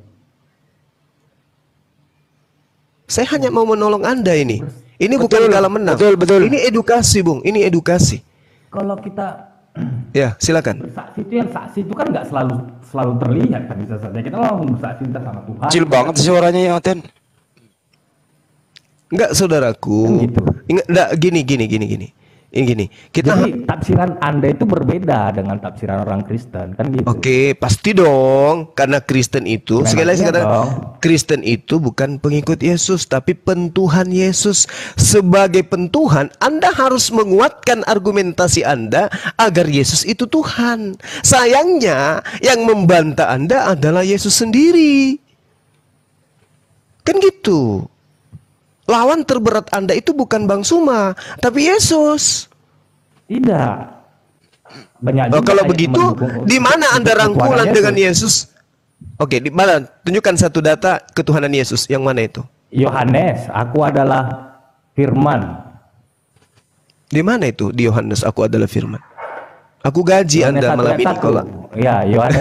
Saya hanya mau menolong Anda ini. Ini bukan kalah menang. Betul. Ini edukasi, Bung. Ini edukasi. Kalau kita ya, silakan. Saksi itu kan nggak selalu terlihat kan, bisa saja kita langsung bersaksi sama Tuhan. Kecil banget suaranya ya, Ten. Enggak, saudaraku. Gitu. Enggak, gini. Ini kita. Jadi tafsiran Anda itu berbeda dengan tafsiran orang Kristen, kan gitu. Oke, pasti dong, karena Kristen itu sekali lagi katakan, Kristen itu bukan pengikut Yesus, tapi pentuhan Yesus. Sebagai pentuhan, Anda harus menguatkan argumentasi Anda agar Yesus itu Tuhan. Sayangnya, yang membantah Anda adalah Yesus sendiri. Kan gitu. Lawan terberat Anda itu bukan Bang Suma, tapi Yesus. Tidak. Banyak juga kalau begitu, di mana Anda rangkulan dengan Yesus? Oke, di mana? Tunjukkan satu data ketuhanan Yesus. Yang mana itu? Yohanes, aku adalah Firman. Di mana itu di Yohanes aku adalah Firman? Aku gaji Yohanes Anda malam ini kalau. Ya, Yohanes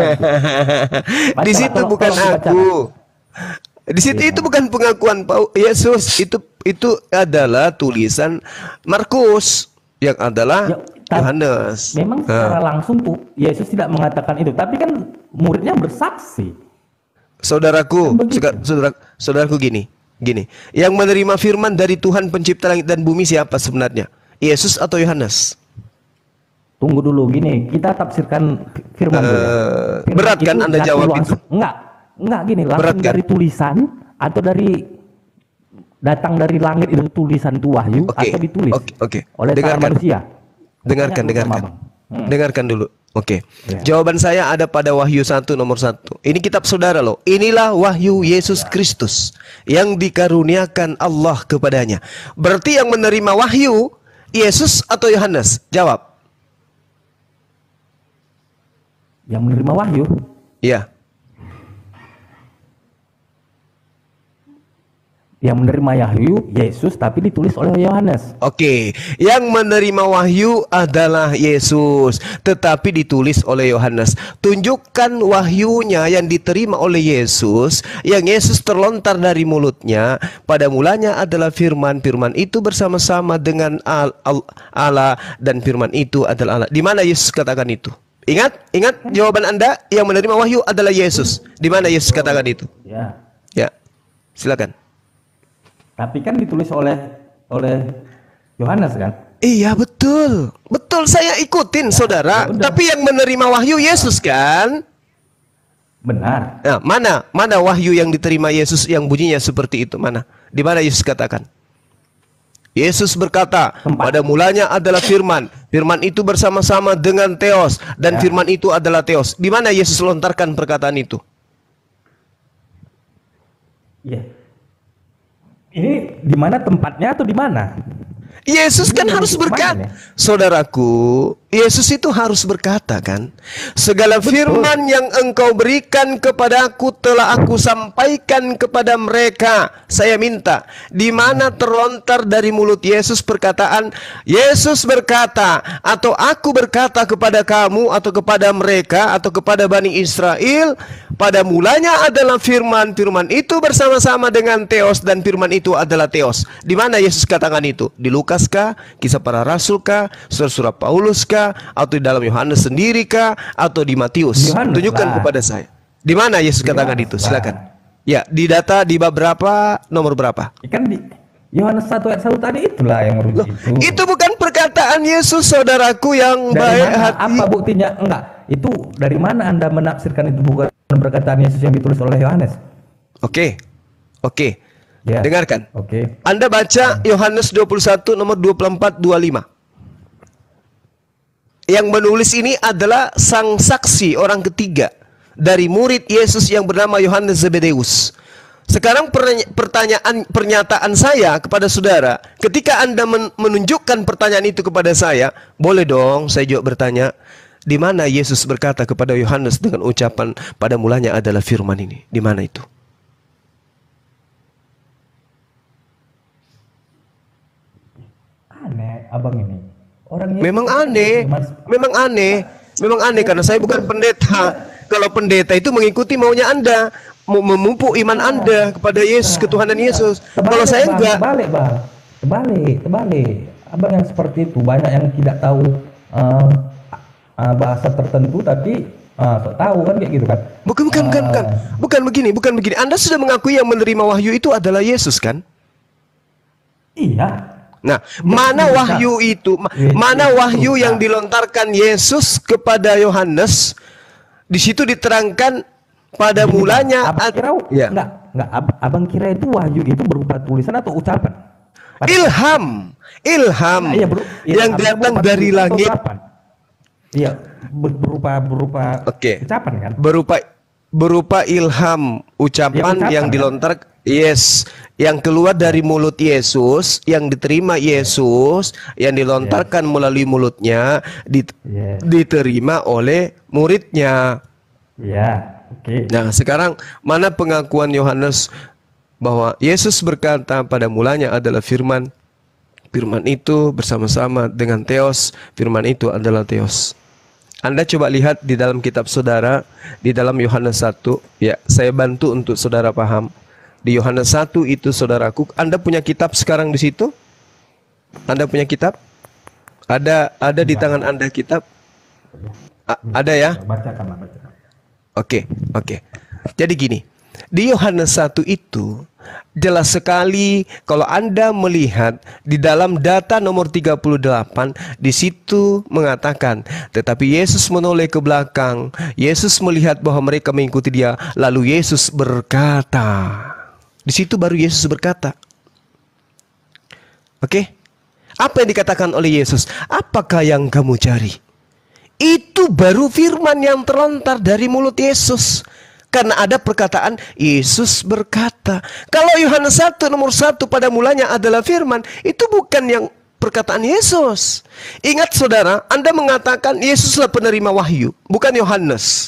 1:1. Di situ bukan aku. Di situ itu bukan pengakuan Yesus, itu adalah tulisan Markus yang adalah Yohanes. Memang secara langsung Yesus tidak mengatakan itu, tapi kan muridnya bersaksi. Saudaraku, saudaraku gini. Yang menerima firman dari Tuhan pencipta langit dan bumi siapa sebenarnya? Yesus atau Yohanes? Tunggu dulu, gini, kita tafsirkan firman dulu. Berat kan Anda jawab itu? Enggak gini, langsung dari tulisan atau datang dari langit itu tulisan itu wahyu atau ditulis oleh tangan manusia. Dengarkan dulu. Jawaban saya ada pada Wahyu 1 nomor 1. Ini kitab saudara loh. Inilah wahyu Yesus Kristus yang dikaruniakan Allah kepadanya. Berarti yang menerima wahyu Yesus atau Yohanes? Jawab. Yang menerima wahyu? Iya. Yang menerima wahyu Yesus tapi ditulis oleh Yohanes. Yang menerima wahyu adalah Yesus tetapi ditulis oleh Yohanes. Tunjukkan wahyunya yang diterima oleh Yesus, yang Yesus terlontar dari mulutnya. Pada mulanya adalah firman, firman itu bersama-sama dengan Allah dan firman itu adalah Allah. Di mana Yesus katakan itu? Ingat jawaban Anda, yang menerima wahyu adalah Yesus. Di mana Yesus katakan itu? Ya. Silakan. Tapi kan ditulis oleh Yohanes kan? Iya betul, betul saya ikutin saudara. Tapi yang menerima wahyu Yesus kan? Benar. Nah, mana wahyu yang diterima Yesus yang bunyinya seperti itu? Mana? Di mana Yesus katakan? Yesus berkata, pada mulanya adalah firman. Firman itu bersama-sama dengan Theos, dan firman itu adalah Theos. Di mana Yesus lontarkan perkataan itu? Iya. Ini di mana tempatnya atau di mana? Yesus kan harus berkata, saudaraku, Yesus itu harus berkata kan, segala firman yang engkau berikan kepadaku telah aku sampaikan kepada mereka. Saya minta, di mana terlontar dari mulut Yesus perkataan, Yesus berkata, atau aku berkata kepada kamu, atau kepada mereka, atau kepada Bani Israel, pada mulanya adalah firman, firman itu bersama-sama dengan Theos, dan firman itu adalah Theos. Di mana Yesus katakan itu? Di Lukas kah? Kisah para Rasul kah? Surat-surat Paulus kah? Atau di dalam Yohanes sendiri kah? Atau di Matius? Tunjukkan kepada saya. Di mana Yesus katakan itu? Silakan. Ya, di data di bab berapa? Nomor berapa? Kan di Yohanes 1 ayat 1 tadi itulah yang merujuk itu. Itu bukan perkataan Yesus, saudaraku yang baik hati. Apa buktinya? Enggak. Itu dari mana Anda menafsirkan itu bukan perkataan Yesus yang ditulis oleh Yohanes? Oke. Ya. Dengarkan. Oke. Anda baca Yohanes 21 nomor 24-25. Yang menulis ini adalah sang saksi orang ketiga dari murid Yesus yang bernama Yohanes Zebedeus. Sekarang pernyataan saya kepada saudara, ketika Anda menunjukkan pertanyaan itu kepada saya, boleh dong saya juga bertanya, di mana Yesus berkata kepada Yohanes dengan ucapan pada mulanya adalah firman ini? Di mana itu? Aneh abang ini. Orangnya memang aneh karena saya bukan pendeta. Kalau pendeta itu mengikuti maunya Anda, memupuk iman Anda kepada Yesus, ketuhanan Yesus. Kalau saya enggak. Terbalik. Abang yang seperti itu banyak yang tidak tahu bahasa tertentu tapi tahu kan kayak gitu kan. Bukan begini. Anda sudah mengakui yang menerima wahyu itu adalah Yesus kan? Iya. Nah, mana wahyu itu? Mana wahyu yang dilontarkan Yesus kepada Yohanes? Di situ diterangkan pada mulanya. Abang kira itu wahyu itu berupa tulisan atau ucapan? Ilham yang datang dari langit. Iya, berupa ucapan kan? Berupa ilham, ucapan yang dilontarkan. Yes, yang keluar dari mulut Yesus, yang diterima Yesus, yang dilontarkan melalui mulutnya, diterima oleh muridnya. Nah, sekarang mana pengakuan Yohanes bahwa Yesus berkata pada mulanya adalah firman, firman itu bersama-sama dengan Theos, firman itu adalah Theos. Anda coba lihat di dalam kitab saudara, di dalam Yohanes 1, ya, saya bantu untuk saudara paham. Di Yohanes 1 itu saudaraku, Anda punya kitab sekarang di situ? Anda punya kitab? Ada di tangan Anda kitab? Ada ya? Bacakan. Oke. Jadi gini, di Yohanes 1 itu jelas sekali kalau Anda melihat di dalam data nomor 38, di situ mengatakan, tetapi Yesus menoleh ke belakang. Yesus melihat bahwa mereka mengikuti dia, lalu Yesus berkata. Di situ baru Yesus berkata. Oke? Apa yang dikatakan oleh Yesus? Apakah yang kamu cari? Itu baru firman yang terlontar dari mulut Yesus. Karena ada perkataan Yesus berkata. Kalau Yohanes 1 nomor 1 pada mulanya adalah firman, itu bukan yang perkataan Yesus. Ingat saudara, Anda mengatakan Yesuslah penerima wahyu, bukan Yohanes.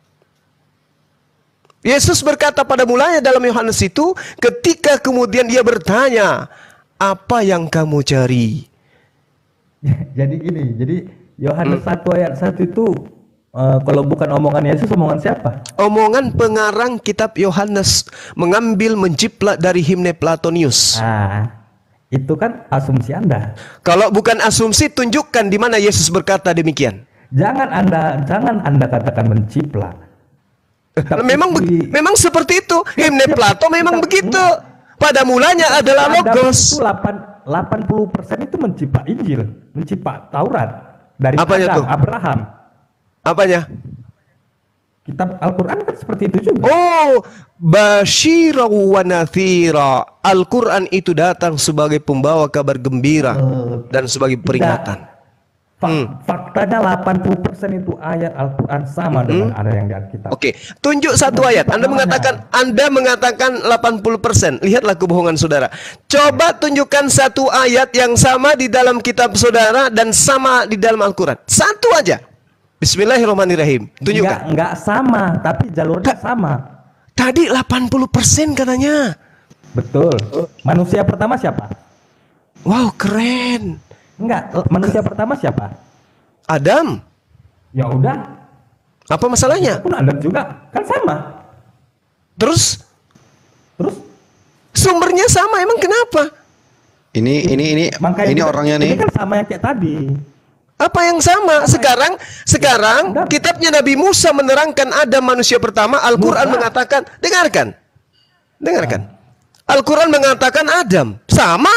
Yesus berkata pada mulanya dalam Yohanes itu, ketika kemudian dia bertanya, apa yang kamu cari? Jadi gini, Yohanes 1 ayat 1 itu kalau bukan omongan Yesus, omongan siapa? Omongan pengarang kitab Yohanes, mengambil menjiplak dari himne Platonius. Itu kan asumsi Anda. Kalau bukan asumsi, tunjukkan di mana Yesus berkata demikian. Jangan Anda katakan menjiplak. Memang seperti itu. Himne Plato memang begitu. Pada mulanya adalah logos. 80% itu mencipta Injil, mencipta Taurat dari Apanya tuh? Abraham. Apanya? Kitab Al-Quran kan seperti itu juga. Oh, basyira wa nathira. Al-Quran itu datang sebagai pembawa kabar gembira dan sebagai peringatan. Faktanya 80% itu ayat Al-Quran sama dengan ada yang di Alkitab. Oke, tunjuk satu ayat. Anda mengatakan 80%. Lihatlah kebohongan saudara. Coba tunjukkan satu ayat yang sama di dalam kitab saudara dan sama di dalam Al-Quran. Satu aja. Bismillahirrahmanirrahim. Tunjukkan. Enggak sama, tapi jalurnya sama. Tadi 80% katanya. Betul. Manusia pertama siapa? Wow, keren. Enggak, manusia pertama siapa? Adam. Ya udah. Apa masalahnya? Pun Adam juga, kan sama. Terus Terus sumbernya sama, emang kenapa? Ini orangnya nih. Ini kan sama yang kayak tadi. Apa yang sama? Sekarang kitabnya Nabi Musa menerangkan Adam manusia pertama. Al-Quran mengatakan, dengarkan. Al-Quran mengatakan Adam. Sama.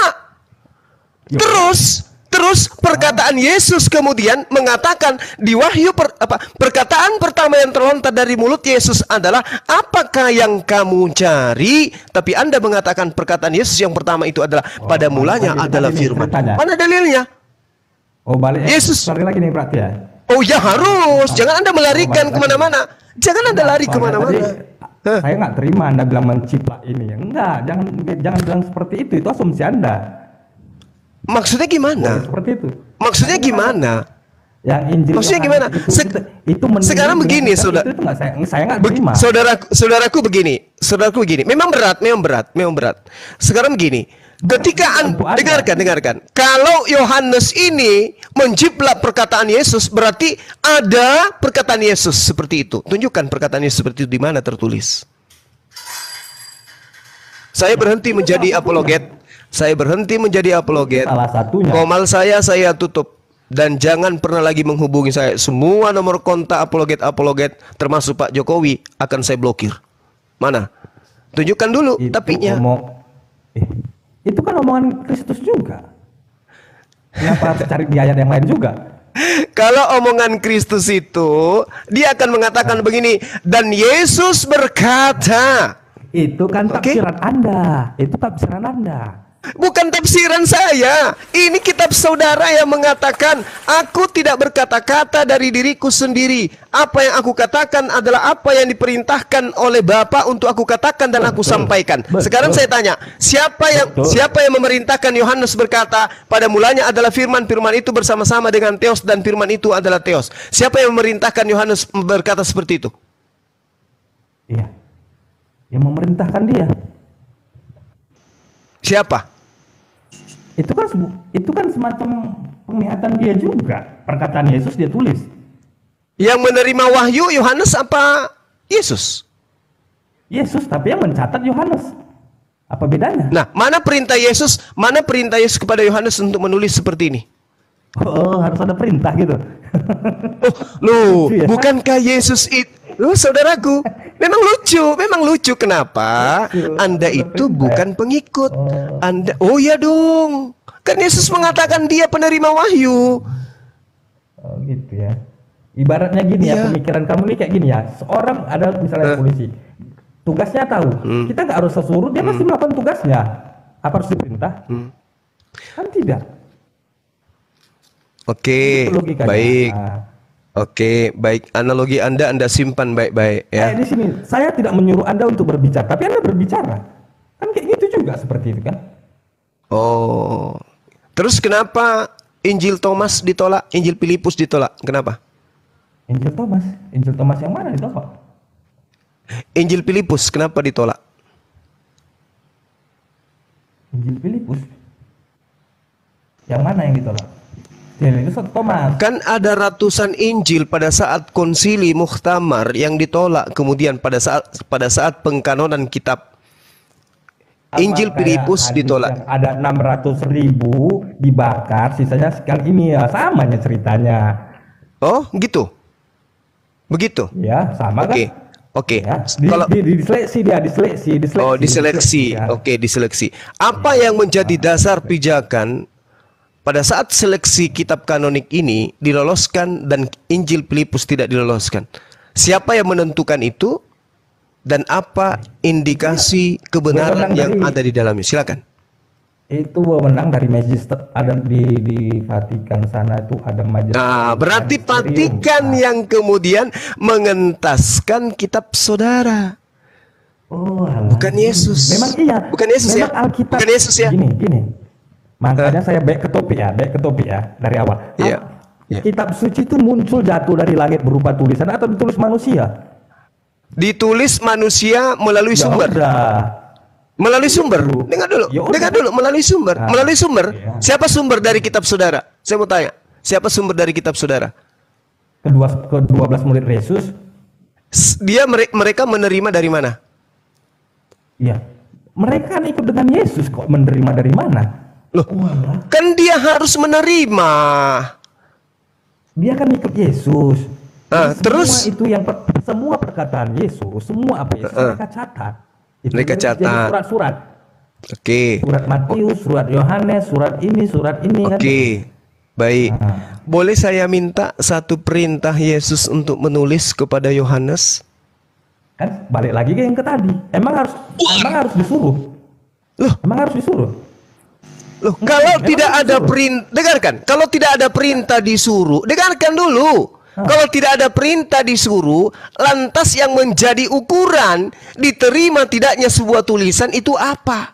Terus perkataan Yesus kemudian mengatakan di Wahyu perkataan pertama yang terlontar dari mulut Yesus adalah, apakah yang kamu cari? Tapi Anda mengatakan perkataan Yesus yang pertama itu adalah pada mulanya adalah firman. Mana dalilnya? Oh, balik Yesus. Balik lagi nih berarti ya. Oh ya harus. Jangan Anda melarikan kemana-mana. Jangan Anda lari kemana-mana. Saya nggak terima Anda bilang menciplak ini. Enggak, jangan bilang seperti itu. Itu asumsi Anda. Maksudnya gimana? Seperti itu. Maksudnya gimana? Yang Injil. Maksudnya gimana? Sekarang begini, saudara. Saya nggak terima. Saudaraku begini. Memang berat. Sekarang begini. Ketika dengarkan. Kalau Yohanes ini menjiplak perkataan Yesus, berarti ada perkataan Yesus seperti itu. Tunjukkan perkataan Yesus seperti itu di mana tertulis. Saya berhenti menjadi apologet. Salah satunya. Komal saya tutup. Dan jangan pernah lagi menghubungi saya. Semua nomor kontak apologet termasuk Pak Jokowi akan saya blokir. Mana? Tunjukkan dulu tapinya. Itu kan omongan Kristus juga. Kenapa harus cari di ayat yang lain juga? Kalau omongan Kristus itu, dia akan mengatakan begini, dan Yesus berkata. Itu kan tafsiran Anda. Itu tafsiran Anda. Bukan tafsiran saya. Ini kitab saudara yang mengatakan, aku tidak berkata-kata dari diriku sendiri. Apa yang aku katakan adalah apa yang diperintahkan oleh Bapa untuk aku katakan dan aku sampaikan. Sekarang saya tanya, siapa yang memerintahkan Yohanes berkata, pada mulanya adalah firman, firman itu bersama-sama dengan Theos dan firman itu adalah Theos. Siapa yang memerintahkan Yohanes berkata seperti itu? Iya. Yang memerintahkan dia. Siapa? Itu kan semacam penglihatan dia juga. Perkataan Yesus dia tulis. Yang menerima wahyu Yohanes apa Yesus? Yesus, tapi yang mencatat Yohanes. Apa bedanya? Nah, mana perintah Yesus kepada Yohanes untuk menulis seperti ini? Oh, harus ada perintah gitu. Bukankah Yesus itu? Saudaraku, memang lucu. Kenapa? Anda itu bukan pengikut. Oh ya dong. Kan Yesus mengatakan dia penerima wahyu. Oh gitu ya. Ibaratnya gini ya, pemikiran kamu nih kayak gini ya. Seorang ada misalnya polisi, tugasnya tahu. Kita nggak harus suruh, dia pasti melakukan tugasnya. Apa harus diperintah? Kan tidak. Oke, baik. Oke, baik. Analogi Anda simpan baik-baik ya. Di sini saya tidak menyuruh Anda untuk berbicara, tapi Anda berbicara. Kan kayak gitu juga seperti itu kan? Oh. Terus kenapa Injil Thomas ditolak, Injil Filipus ditolak? Kenapa? Injil Thomas yang mana ditolak? Injil Filipus kenapa ditolak? Injil Filipus. Yang mana yang ditolak? Itu Thomas. Kan ada ratusan Injil pada saat konsili Muhtamar yang ditolak. Kemudian pada saat pengkanonan kitab Injil Filipus ditolak. Ada 600.000 dibakar, sisanya sekali ini ya, samanya ceritanya. Oh, gitu. Begitu. Ya, sama kan? Oke. Ya, Kalau diseleksi dia, diseleksi. oh, diseleksi. Ya. Oke, diseleksi. Apa yang menjadi dasar pijakan pada saat seleksi kitab kanonik ini diloloskan dan Injil Filipus tidak diloloskan? Siapa yang menentukan itu dan apa indikasi kebenaran yang ada di dalamnya? Silakan. Itu wewenang dari magister, ada di Vatikan sana itu ada magister. Nah, berarti Vatikan yang kemudian mengentaskan kitab saudara. Oh, alah. Bukan Yesus. Memang iya. Bukan Yesus ya. Memang Alkitab. Bukan Yesus ya. Gini. Makanya saya back ke topik ya dari awal. Iya. Iya. Kitab suci itu muncul jatuh dari langit berupa tulisan atau ditulis manusia? Ditulis manusia melalui Ya sumber. udah. Melalui sumber. Dengar dulu. Ya udah. Dengar dulu melalui sumber. Nah, Melalui sumber. iya. Siapa sumber dari kitab saudara? Saya mau tanya. Siapa sumber dari kitab saudara? Ke-12 murid Yesus. Mereka menerima dari mana? Iya. Mereka kan ikut dengan Yesus kok, menerima dari mana? Loh, kan dia harus menerima. Dia kan ikut Yesus. Ah, Jadi terus? semua itu yang semua perkataan Yesus, semua apa Yesus mereka catat. Itu Mereka jadi catat. surat-surat. Oke. Surat Matius, surat Yohanes, surat ini kan. Oke. Baik. Nah. Boleh saya minta satu perintah Yesus untuk menulis kepada Yohanes? Kan balik lagi ke yang ke tadi. Emang harus disuruh. Loh. Emang harus disuruh. Loh, kalau tidak ada perintah, dengarkan. Kalau tidak ada perintah disuruh, dengarkan dulu. Kalau tidak ada perintah disuruh, lantas yang menjadi ukuran diterima tidaknya sebuah tulisan itu apa?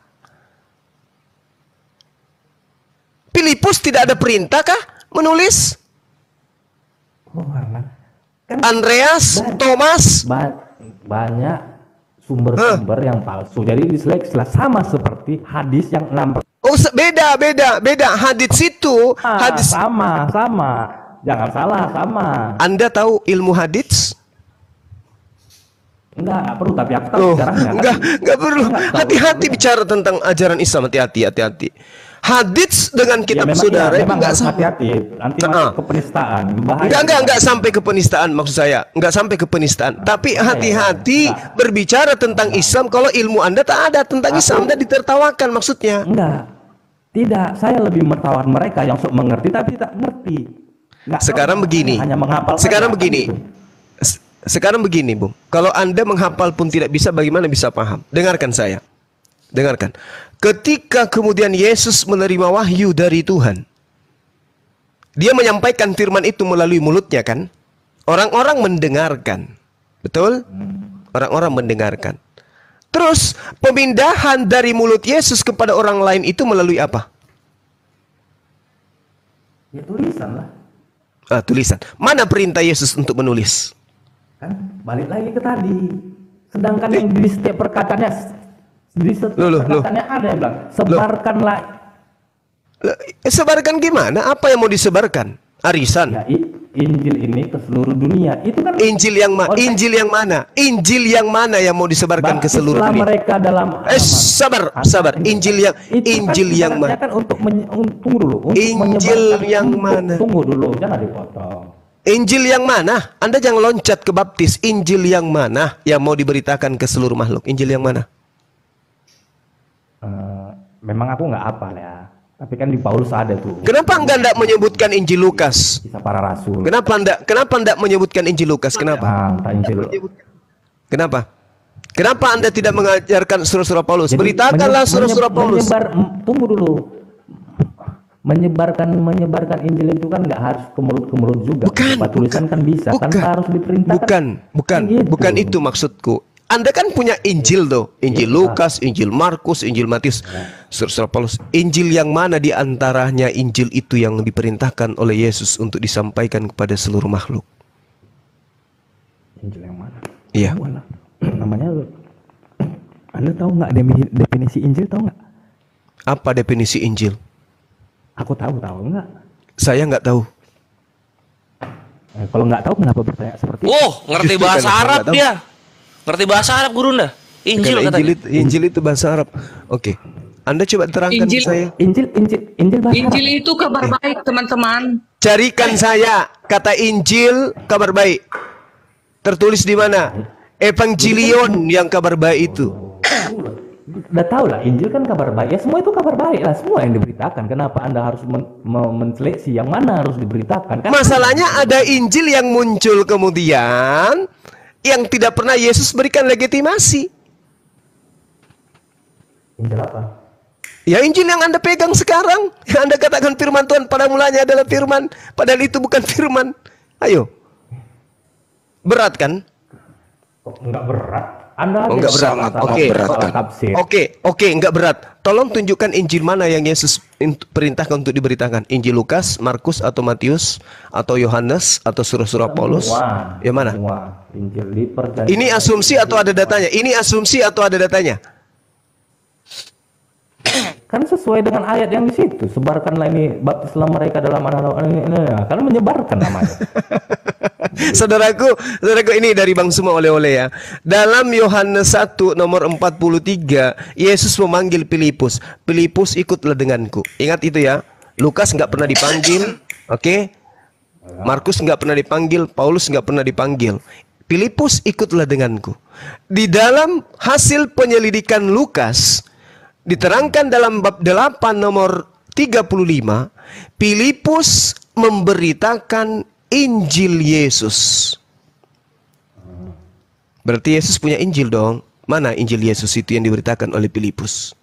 Filipus tidak ada perintah kah menulis? Oh, alah. Kan Andreas, Thomas, banyak sumber-sumber yang palsu. Jadi diseleksi sama seperti hadis yang 6. oh beda. Hadits itu, hadis. Sama. Jangan salah, sama. Anda tahu ilmu hadits? Enggak perlu, tapi aku tahu Oh, sejarahnya. enggak perlu. Hati-hati bicara tentang ajaran Islam, hati-hati. Hadits dengan kitab saudara itu enggak sama. Hati-hati. Nanti masuk ke penistaan. Enggak sampai ke penistaan maksud saya. Enggak sampai ke penistaan. Tapi hati-hati berbicara tentang Islam kalau ilmu Anda tak ada tentang Islam, Anda ditertawakan maksudnya. Enggak. Tidak, saya lebih metawan mereka yang sok mengerti tapi tak ngerti. Sekarang begini. Hanya menghafal. Sekarang begini, Bung. Kalau Anda menghafal pun tidak bisa, bagaimana bisa paham? Dengarkan saya. Dengarkan. Ketika kemudian Yesus menerima wahyu dari Tuhan, dia menyampaikan firman itu melalui mulutnya kan? Orang-orang mendengarkan. Betul? Orang-orang mendengarkan. Terus pemindahan dari mulut Yesus kepada orang lain itu melalui apa? Ya tulisan lah. Tulisan. Mana perintah Yesus untuk menulis? Kan balik lagi ke tadi. Sedangkan yang di setiap perkataannya perkataannya ada yang bilang sebarkanlah. Sebarkan gimana? Apa yang mau disebarkan? Arisan. Ya, Injil ini ke seluruh dunia. Itu kan Injil yang mana? Injil yang mana yang mau disebarkan ke seluruh dunia? Mereka dalam sabar. Injil yang mana? Kan tunggu dulu. Injil yang mana? Tunggu dulu, jangan dipotong. Injil yang mana? Anda jangan loncat ke baptis. Injil yang mana yang mau diberitakan ke seluruh makhluk? Injil yang mana? Memang aku nggak hafal ya. Tapi kan di Paulus ada tuh. Kenapa enggak menyebutkan Injil Lukas? Kisah para rasul. Kenapa enggak menyebutkan Injil Lukas? Kenapa? Kenapa? Kenapa Anda tidak mengajarkan surah-surah Paulus? Beritakanlah surah-surah Paulus. Tunggu dulu. Menyebarkan Injil itu kan nggak harus ke mulut juga. Tulisan kan bisa, kan harus diperintahkan. Bukan itu maksudku. Anda kan punya Injil tuh, Injil Lukas, Injil Markus, Injil Matius, surah Paulus. Injil yang mana di antaranya Injil itu yang diperintahkan oleh Yesus untuk disampaikan kepada seluruh makhluk? Injil yang mana? Iya. Namanya, Anda tahu nggak definisi Injil, tahu nggak? Apa definisi Injil? Aku tahu nggak? Saya nggak tahu. Kalau nggak tahu kenapa bertanya seperti itu? Oh, ngerti bahasa Arab dia. Ngerti bahasa Arab guru Anda? Injil katanya. Injil itu bahasa Arab. Oke. Anda coba terangkan saya. Injil bahasa Injil Arab. itu kabar baik, teman-teman. Carikan saya kata Injil kabar baik. Tertulis di mana? Evangelion yang kabar baik itu. Udah tahu lah, Injil kan kabar baik. Ya semua itu kabar baik lah, semua yang diberitakan. Kenapa Anda harus menseleksi yang mana harus diberitakan? Kan Masalahnya ada Injil yang muncul kemudian yang tidak pernah Yesus berikan legitimasi. Injil apa? Ya Injil yang Anda pegang sekarang, yang Anda katakan firman Tuhan pada mulanya adalah firman, padahal itu bukan firman. Ayo. Berat kan? Enggak berat. Anda enggak berat. Oke, enggak berat. Tolong tunjukkan Injil mana yang Yesus perintahkan untuk diberitakan. Injil Lukas, Markus atau Matius atau Yohanes atau surah-surah Paulus? Yang mana? Injil ini asumsi atau ada datanya? Ini asumsi atau ada datanya? Kan sesuai dengan ayat yang di situ. Sebarkanlah ini, baptislah mereka dalam anak-anak ini. Kan menyebarkan namanya. Saudaraku ini dari Bang Suma oleh-oleh ya. Dalam Yohanes 1 nomor 43, Yesus memanggil Filipus. Filipus, ikutlah denganku. Ingat itu ya. Lukas nggak pernah dipanggil, oke? Markus nggak pernah dipanggil, Paulus nggak pernah dipanggil. Filipus, ikutlah denganku. Di dalam hasil penyelidikan Lukas diterangkan dalam bab 8 nomor 35, Filipus memberitakan Injil Yesus. Berarti Yesus punya Injil dong. Mana Injil Yesus itu yang diberitakan oleh Filipus?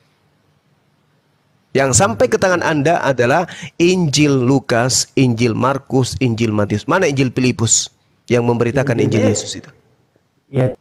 Yang sampai ke tangan Anda adalah Injil Lukas, Injil Markus, Injil Matius. Mana Injil Filipus yang memberitakan Injil Yesus itu? Ya.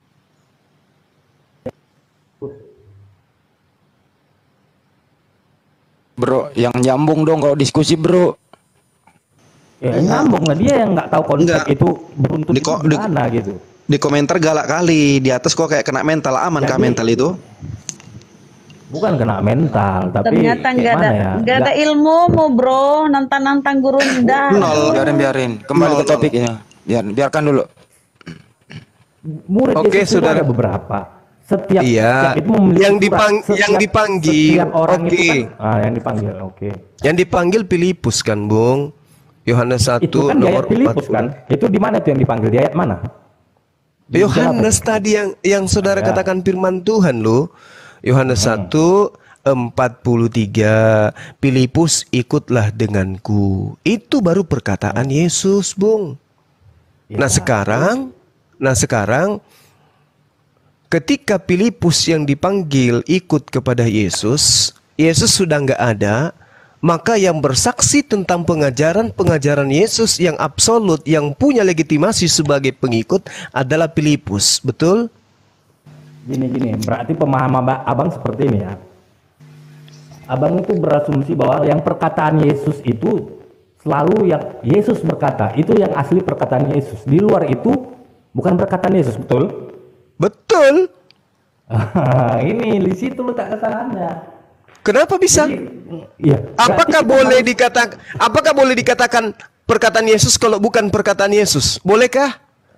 Bro, yang nyambung dong kalau diskusi, bro. Ya, nyambung lah, dia yang nggak tahu konsep itu beruntun gimana gitu. Di komentar galak kali, di atas kok kayak kena mental. Aman kah mental itu? Bukan kena mental, tapi ternyata nggak ada ilmu mu, bro. Nantang-nantang guru ndak. Biarin. Kembali ke topiknya. Biarkan dulu. Murid Yesus ada beberapa. Setiap itu yang dipanggil orang itu kan, yang dipanggil yang dipanggil Filipus kan, Bung. Yohanes 1 itu kan nomor Filipus kan. Itu di mana tuh yang dipanggil? Di ayat mana? Yohanes tadi yang saudara katakan firman Tuhan loh. Yohanes 1 43, Filipus, ikutlah denganku. Itu baru perkataan Yesus, Bung. Nah sekarang ketika Filipus yang dipanggil ikut kepada Yesus, Yesus sudah nggak ada, maka yang bersaksi tentang pengajaran Yesus yang absolut, yang punya legitimasi sebagai pengikut adalah Filipus, betul? Gini, berarti pemahaman abang seperti ini ya. Abang itu berasumsi bahwa yang perkataan Yesus itu selalu yang Yesus berkata, itu yang asli perkataan Yesus. Di luar itu bukan perkataan Yesus, betul? Betul. Ini di situ letak kesalahannya. Kenapa bisa? Apakah boleh dikatakan perkataan Yesus kalau bukan perkataan Yesus? Bolehkah?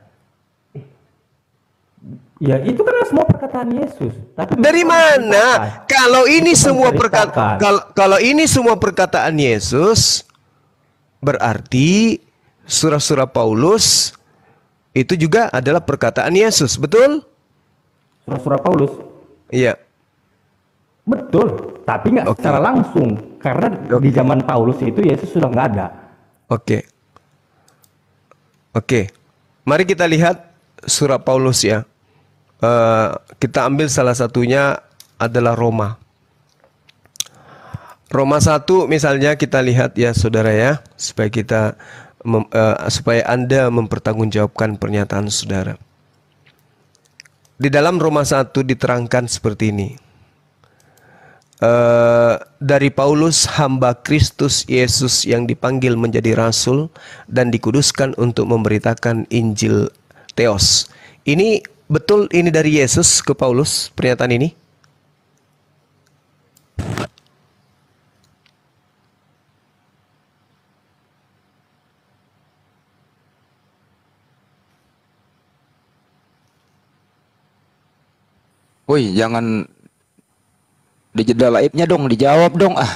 Ya, itu kan semua perkataan Yesus. Tapi dari mana? Kalau ini semua perkataan Yesus, berarti surah-surah Paulus itu juga adalah perkataan Yesus, betul? Surah-surah Paulus? Iya. Betul, tapi nggak secara langsung. Karena di zaman Paulus itu Yesus sudah nggak ada. Oke. Mari kita lihat surah Paulus ya. Kita ambil salah satunya adalah Roma. Roma 1 misalnya kita lihat ya saudara ya. Supaya Anda mempertanggungjawabkan pernyataan saudara. Di dalam Roma 1 diterangkan seperti ini. Dari Paulus, hamba Kristus Yesus yang dipanggil menjadi rasul dan dikuduskan untuk memberitakan Injil Theos. Ini betul, ini dari Yesus ke Paulus, pernyataan ini? Woi, jangan di jeda laibnya dong, dijawab dong ah.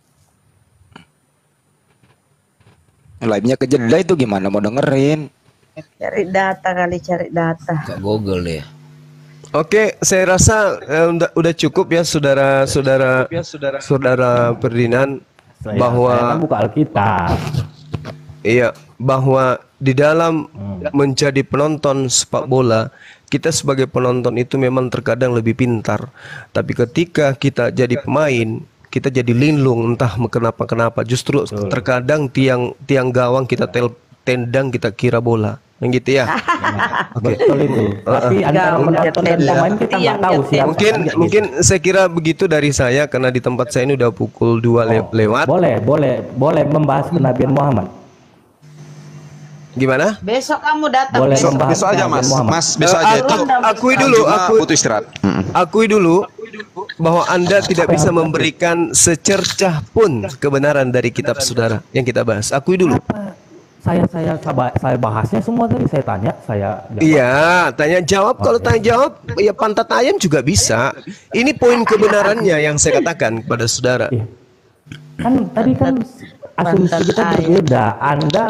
Live-nya ke jeda itu gimana mau dengerin? Cari data kali, cari data. Kak Google ya. Oke, saya rasa udah cukup ya saudara Ferdinand bahwa saya kan buka Alkitab. iya, bahwa di dalam menjadi penonton sepak bola, kita sebagai penonton itu memang terkadang lebih pintar. Tapi ketika kita jadi pemain, kita jadi linglung entah kenapa. Justru terkadang tiang gawang kita tendang, kita kira bola. Yang gitu ya. Oke. Betul itu. Tapi antara penonton dan pemain kita nggak tahu siapa. Mungkin saya kira begitu dari saya karena di tempat saya ini udah pukul 2 lewat. Boleh membahas kenabian Muhammad. Gimana? Besok kamu datang. Boleh Besok aja Mas, besok aja itu. Akui Butuh istirahat. Akui dulu bahwa Anda tidak bisa memberikan secercah pun kebenaran dari kitab saudara yang kita bahas. Akui dulu. Saya bahasnya semua tadi, saya tanya, saya jawab. Iya, tanya jawab. Kalau tanya jawab, ya pantat ayam juga bisa. Ini poin kebenarannya yang saya katakan kepada saudara. Kan tadi kan asumsi kita berbeda. Anda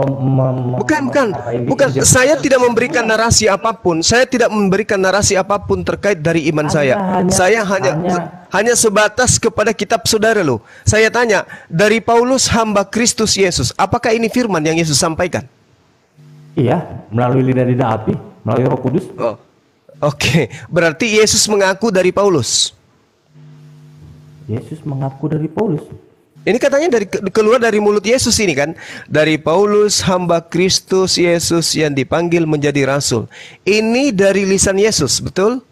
bukan. Saya tidak memberikan narasi apapun. Saya tidak memberikan narasi apapun terkait dari iman saya. Saya hanya sebatas kepada kitab saudara loh. Saya tanya dari Paulus hamba Kristus Yesus. Apakah ini firman yang Yesus sampaikan? Iya, melalui lidah-lidah api, melalui Roh Kudus. Oh, oke. Berarti Yesus mengaku dari Paulus. Yesus mengaku dari Paulus. Ini katanya keluar dari mulut Yesus ini kan, dari Paulus hamba Kristus Yesus yang dipanggil menjadi rasul. Ini dari lisan Yesus, betul?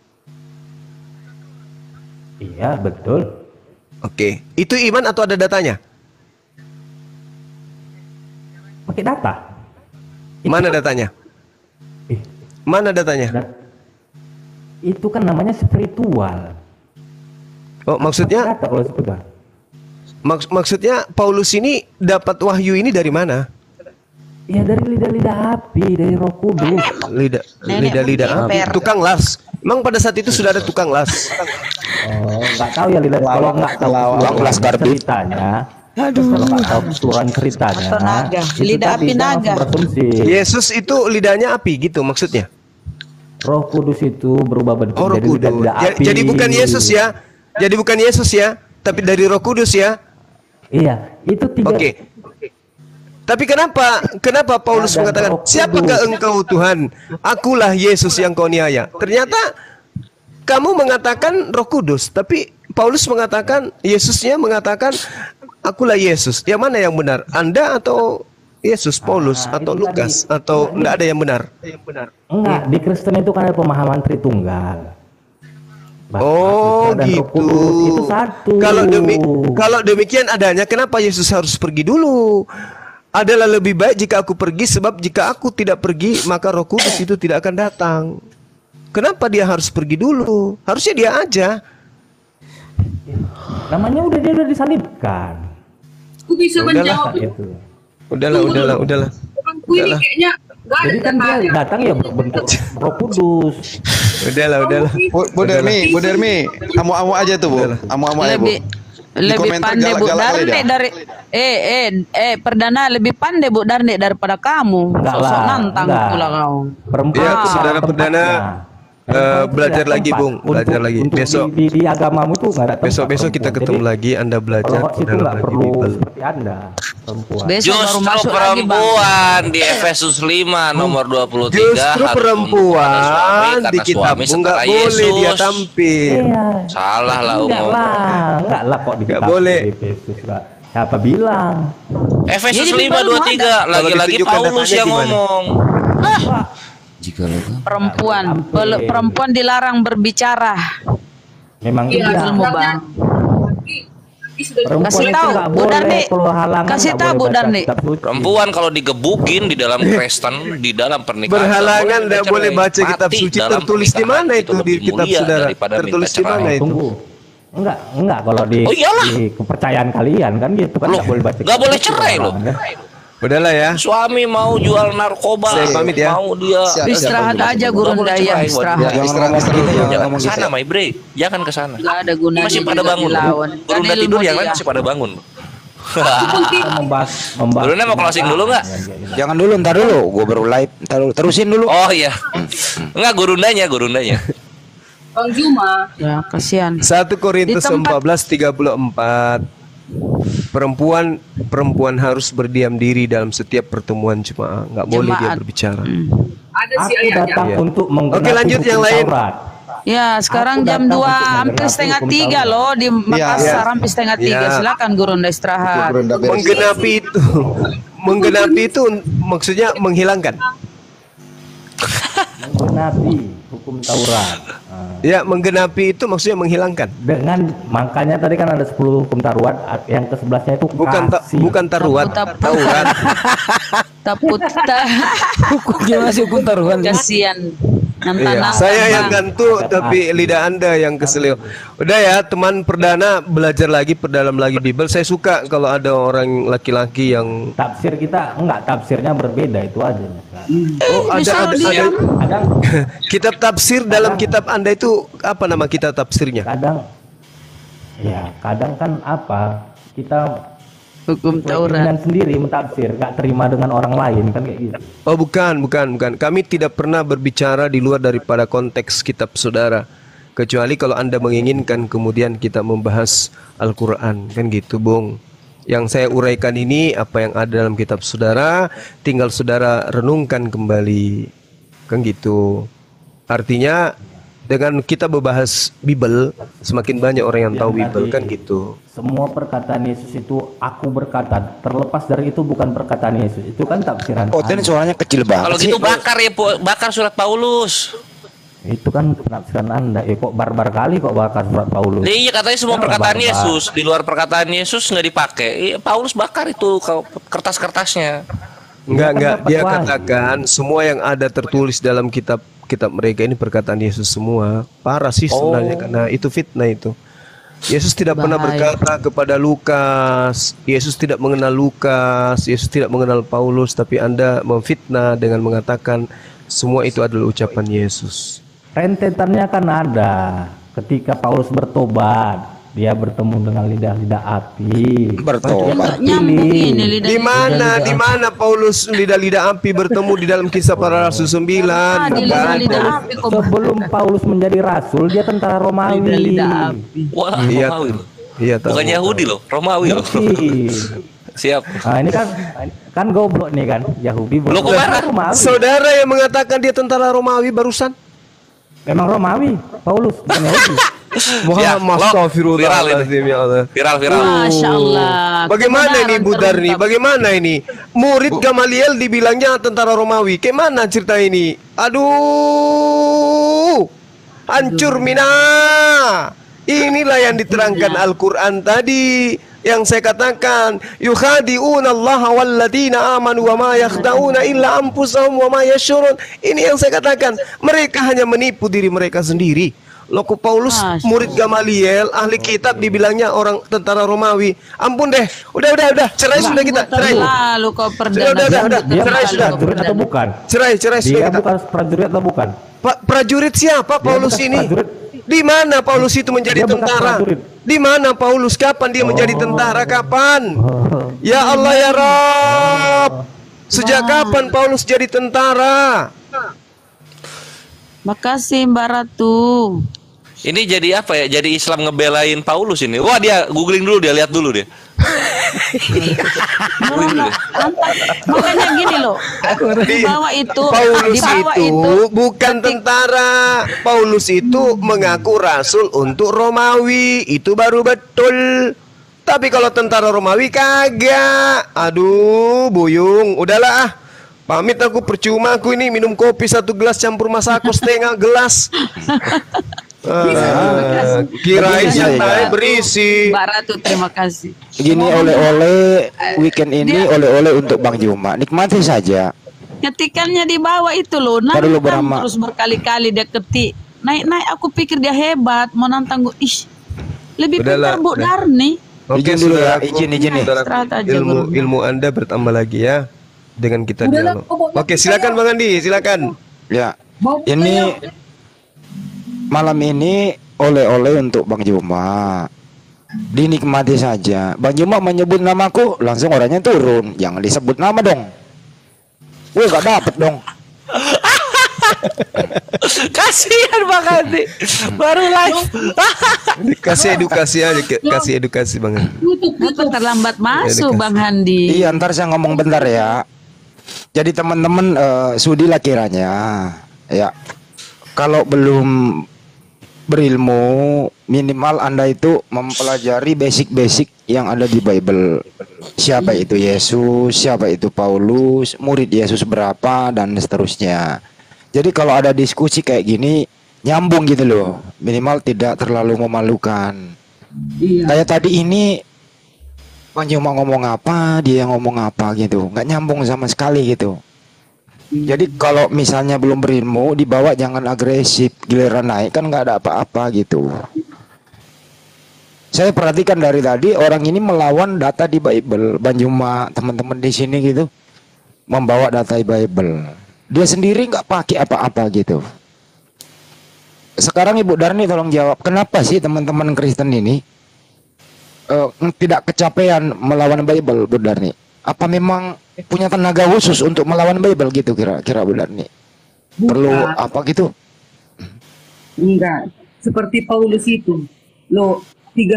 Iya, betul. Oke, itu iman atau ada datanya? Pakai data. Mana datanya? Mana datanya? Itu kan namanya spiritual. Oh, maksudnya? Data kalau spiritual. Maksudnya Paulus ini dapat wahyu ini dari mana? Ya dari lidah-lidah api, dari Roh Kudus. Lidah-lidah api. Tukang las. Emang pada saat itu sudah ada tukang las. Oh, nggak tahu ya lidah. Kalau nggak tahu las ceritanya. Kalau nggak tahu keseluruhan ceritanya. Lidah api naga. Yesus itu lidahnya api gitu maksudnya. Roh Kudus itu berubah bentuk jadi lidah api. Jadi bukan Yesus ya. Jadi bukan Yesus ya, tapi dari Roh Kudus ya. Iya, itu tiga. Oke. Tapi kenapa Paulus mengatakan, siapakah engkau Tuhan? Akulah Yesus yang kau niaya. Ternyata kamu mengatakan Roh Kudus, tapi Paulus mengatakan, Yesusnya mengatakan, akulah Yesus. Yang mana yang benar? Anda atau Yesus, Paulus, atau Lukas? Atau enggak ada yang benar? Enggak, di Kristen itu kan ada pemahaman Tritunggal. Oh gitu. Itu satu. Kalau demikian adanya, kenapa Yesus harus pergi dulu? Adalah lebih baik jika aku pergi, sebab jika aku tidak pergi maka Roh Kudus itu tidak akan datang. Kenapa dia harus pergi dulu? Harusnya dia aja. Namanya dia udah disalibkan. Aku bisa menjawab. Udahlah. Aku ini kayaknya gak ada. Jadi kan dia datang ya berbentuk Roh Kudus. Udahlah. Bu Dermi, amu-amu aja tuh, Bu. Amu-amu aja, Bu. Lebih pandai Bu Darne dari Perdana lebih pandai Bu Darne daripada kamu. Sosok nantang pula kau. Perempuan ya, saudara Perdana belajar lagi, Bung. Belajar lagi. Besok di agamamu tuh nggak ada. Besok kita ketemu lagi. Anda belajar dalam lagi Bible. Seperti Anda. Perempuan. Justru perempuan di Efesus 5 nomor 23. Justru perempuan di kitabmu nggak boleh dia tampil. Salah lah umum. Enggak lah kok di kitab boleh. Efesus lah. Siapa bilang? Efesus 5:23 lagi-lagi Paulus yang ngomong. Jika perempuan dilarang berbicara. Memang iya. Ilmu Bang. Kasih tahu Bu Darni. Kasih tahu Bu Darni. Perempuan kalau digebukin di dalam Kristen, di dalam pernikahan berhalangan tidak boleh baca kitab suci. Tertulis di mana itu di kitab saudara? Tertulis di mana itu? Enggak kalau di kepercayaan kalian kan gitu kan enggak boleh baca. Enggak boleh cerai loh. Udahlah ya. Suami mau jual narkoba, saya pamit ya. Mau dia istirahat aja Guru Daya, istirahat. Jangan ke sana, my bre. Jangan ke sana. Enggak ada gunanya. Masih pada bangun. Guru udah tidur ya kan masih pada bangun. membahas. Gurunda mau closing dulu nggak? Jangan dulu, ntar dulu. Gue baru live. Ntar dulu. Terusin dulu. Oh iya. Enggak, gurundanya. Bang Juma. Ya, kasihan. 1 Korintus 14:34. Perempuan harus berdiam diri dalam setiap pertemuan jemaah. Nggak boleh dia berbicara. Ada sih Aku datang ayahnya. untuk menggenapi Oke, lanjut yang hukum lain. Taurat. Ya, sekarang Aku jam datang 2 untuk hampir menggenapi setengah hukum 3 Taurat. loh di Makassar hampir setengah 3. Ya. Silakan Gurunda istirahat. Menggenapi itu maksudnya menghilangkan. Menggenapi hukum Taurat. Ya, menggenapi itu maksudnya menghilangkan. Dengan makanya tadi kan ada 10 hukum Taurat, yang ke-11-nya itu kasih. Bukan taruat, Taurat. Gimana sih hukum taruhan? Kasihan. Iya, saya yang gantung tapi lidah Anda yang keselio. Udah ya, teman perdana belajar lagi, perdalam lagi Bible. Saya suka kalau ada orang laki-laki yang Tafsir kita tafsirnya berbeda, itu aja. Oh, ada kitab tafsir dalam kitab Anda itu apa nama kitab tafsirnya? Kadang kan kita hukum Taurat sendiri mentafsir, gak terima dengan orang lain kan kayak gitu. Oh, bukan. Kami tidak pernah berbicara di luar daripada konteks kitab saudara. Kecuali kalau Anda menginginkan kemudian kita membahas Al-Qur'an, kan gitu, Bung. Yang saya uraikan ini apa yang ada dalam kitab saudara, tinggal saudara renungkan kembali. Kan gitu. Artinya dengan kita membahas Bible, semakin banyak orang yang tahu Bible, kan gitu. Semua perkataan Yesus itu aku berkata, terlepas dari itu bukan perkataan Yesus, itu kan tafsiran. Oh, ini suaranya kecil banget. Kalau gitu bakar surat Paulus. Itu kan penafsiran Anda. Kok barbar kali kok bakar surat Paulus. Iya, katanya semua perkataan Yesus, di luar perkataan Yesus nggak dipakai. Paulus bakar itu kertas-kertasnya. Enggak, dia katakan semua yang ada tertulis dalam kitab mereka ini perkataan Yesus semua. Parah sih sebenarnya karena itu fitnah itu. Yesus tidak pernah berkata kepada Lukas, Yesus tidak mengenal Lukas, Yesus tidak mengenal Paulus, tapi Anda memfitnah dengan mengatakan semua itu adalah ucapan Yesus. Rentetannya kan ada ketika Paulus bertobat, dia bertemu dengan lidah-lidah api. Bertobat. Di mana Paulus lidah-lidah api bertemu di dalam Kisah Para Rasul 9? Sebelum Paulus menjadi rasul, dia tentara Romawi. Wah, Romawi loh. Iya, bukan Yahudi loh, Romawi loh. Siap. Nah, ini kan goblok nih kan, Yahudi. Saudara yang mengatakan dia tentara Romawi barusan. Memang Romawi, Paulus, bukan Yahudi. Astagfirullahaladzim, ya Allah. Viral. Masya Allah. Bagaimana ini Bu Darni? Bagaimana ini? Murid Gamaliel dibilangnya tentara Romawi. Gimana cerita ini? Aduh, hancur Mina. Inilah yang diterangkan Al-Quran tadi. Yang saya katakan, yukhadi'una Allah walladzina amanu wa ma yakhda'una illa anfusahum wa ma yashurun. Ini yang saya katakan, mereka hanya menipu diri mereka sendiri. Loku Paulus murid Gamaliel, ahli kitab, dibilangnya orang tentara Romawi. Ampun deh, udah, cerai sudah kita, cerai. Lalu kau perdana. Cerai sudah. Prajurit atau bukan? Cerai sudah Dia kita. bukan prajurit atau bukan? Prajurit siapa Paulus ini? Di mana Paulus itu menjadi tentara? Di mana Paulus? Kapan dia menjadi tentara? Kapan? Ya Allah ya Rabb. Sejak kapan Paulus jadi tentara? Makasih Mbak Ratu. Ini jadi apa ya? Jadi Islam ngebelain Paulus ini. Wah, dia googling dulu, dia lihat dulu dia. Makanya gini loh, di bawah itu Paulus itu bukan tentara. Paulus itu mengaku rasul untuk Romawi. Itu baru betul. Tapi kalau tentara Romawi kagak. Aduh, Buyung, udahlah. Pamit aku, percuma aku ini minum kopi 1 gelas campur Masako setengah gelas. Kirain santai berisi. Mbak Ratu, terima kasih. Gini, oleh-oleh weekend ini, oleh-oleh untuk Bang Juma. Nikmati saja. Ketikannya di bawah itu loh, nantang terus berkali-kali dia ketik. Naik-naik, aku pikir dia hebat, mau nantang gue. Lebih pintar Bu Darni. Oke, dulu ya, izin nih. Ilmu Anda bertambah lagi ya dengan kita dialog. Oke, silakan Bang Andi, silakan. Ya, ini malam ini oleh-oleh untuk Bang Juma. Dinikmati saja. Bang Juma menyebut namaku, langsung orangnya turun. Jangan disebut nama dong. Wih, gak dapet dong. Kasihan Bang Andi. Baru live. Kasih edukasi aja, kasih edukasi Bang Andi. Kenapa terlambat masuk Bang Handi? Iya, ntar saya ngomong bentar ya. Jadi teman-teman sudilah kiranya ya. Kalau belum berilmu, minimal Anda itu mempelajari basic-basic yang ada di Bible. Siapa itu Yesus, siapa itu Paulus, murid Yesus berapa, dan seterusnya. Jadi kalau ada diskusi kayak gini, nyambung gitu loh. Minimal tidak terlalu memalukan. Iya. Kayak tadi ini, Bang Juma ngomong apa, dia ngomong apa gitu. Nggak nyambung sama sekali gitu. Jadi kalau misalnya belum berilmu, dibawa jangan agresif. Giliran naik kan nggak ada apa-apa gitu. Saya perhatikan dari tadi orang ini melawan data di Bible. Bang Juma, teman-teman di sini gitu, membawa data di Bible. Dia sendiri nggak pakai apa-apa gitu. Sekarang Ibu Darni tolong jawab, kenapa sih teman-teman Kristen ini tidak kecapean melawan Bible, Bu Darni? Apa memang punya tenaga khusus untuk melawan Bible gitu kira-kira Bu Darni? Perlu apa gitu? Enggak, seperti Paulus itu. Loh, 3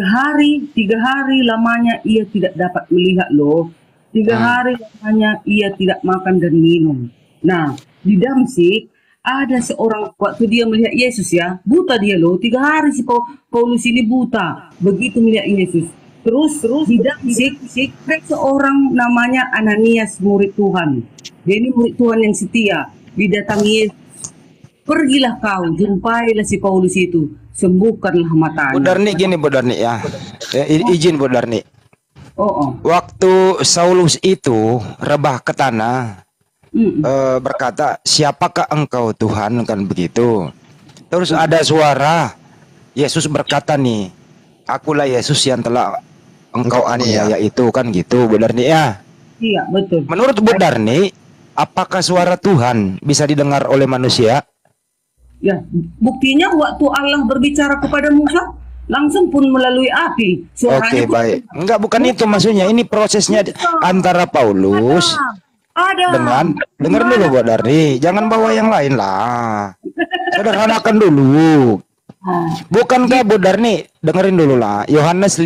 hari lamanya ia tidak dapat melihat loh. 3 hari lamanya ia tidak makan dan minum. Nah, di Damsik ada seorang waktu dia melihat Yesus ya, buta dia loh. 3 hari si Paulus ini buta. Begitu melihat Yesus. Terus di Damsik ada seorang namanya Ananias, murid Tuhan. Dia ini murid Tuhan yang setia. Didatangi Yesus. Pergilah kau, jumpailah si Paulus itu. Sembuhkanlah matanya. Bu Darni gini Bu Darni ya. Izin Bu Darni. Oh. Waktu Saulus itu rebah ke tanah, berkata, siapakah engkau Tuhan, kan begitu. Terus ada suara, Yesus berkata nih, akulah Yesus yang telah engkau aniaya itu, kan gitu Bu Darni ya. Iya betul. Menurut Bu Darni, apakah suara Tuhan bisa didengar oleh manusia? Ya, buktinya waktu Allah berbicara kepada Musa, langsung pun melalui api. Oke, baik. Enggak, bukan itu maksudnya. Ini prosesnya antara Paulus dengan, dengar dulu Bu Darni, jangan bawa yang lain lah. Sederhanakan dulu. Bukankah Bu Darni, dengerin dulu lah. Yohanes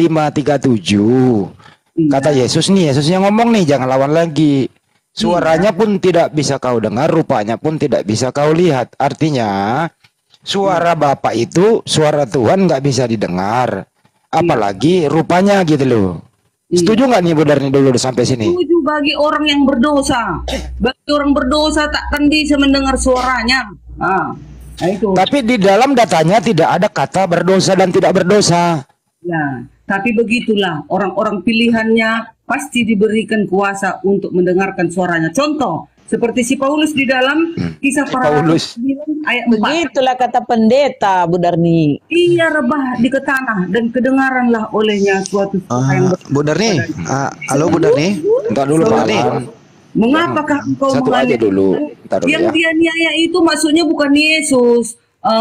5:37. Kata Yesus nih, Yesus yang ngomong nih, jangan lawan lagi. Suaranya pun tidak bisa kau dengar, rupanya pun tidak bisa kau lihat. Artinya suara Bapak itu, suara Tuhan nggak bisa didengar, apalagi rupanya gitu loh. Setuju nggak nih Bu Darni dulu sampai sini? Setuju bagi orang yang berdosa. Bagi orang berdosa takkan bisa mendengar suaranya. Nah itu. Tapi di dalam datanya tidak ada kata berdosa dan tidak berdosa. Ya, tapi begitulah orang-orang pilihannya pasti diberikan kuasa untuk mendengarkan suaranya. Contoh, seperti si Paulus di dalam kisah para Paulus ayat 4. Begitulah kata pendeta Bu Darni. Ia rebah di ke tanah dan kedengaranlah olehnya suatu suara yang Bu Darni, halo Bu Darni. Entar dulu Pak Alan. Mengapakah engkau Satu aja dulu. Entar dulu yang ya. dia niaya itu maksudnya bukan Yesus,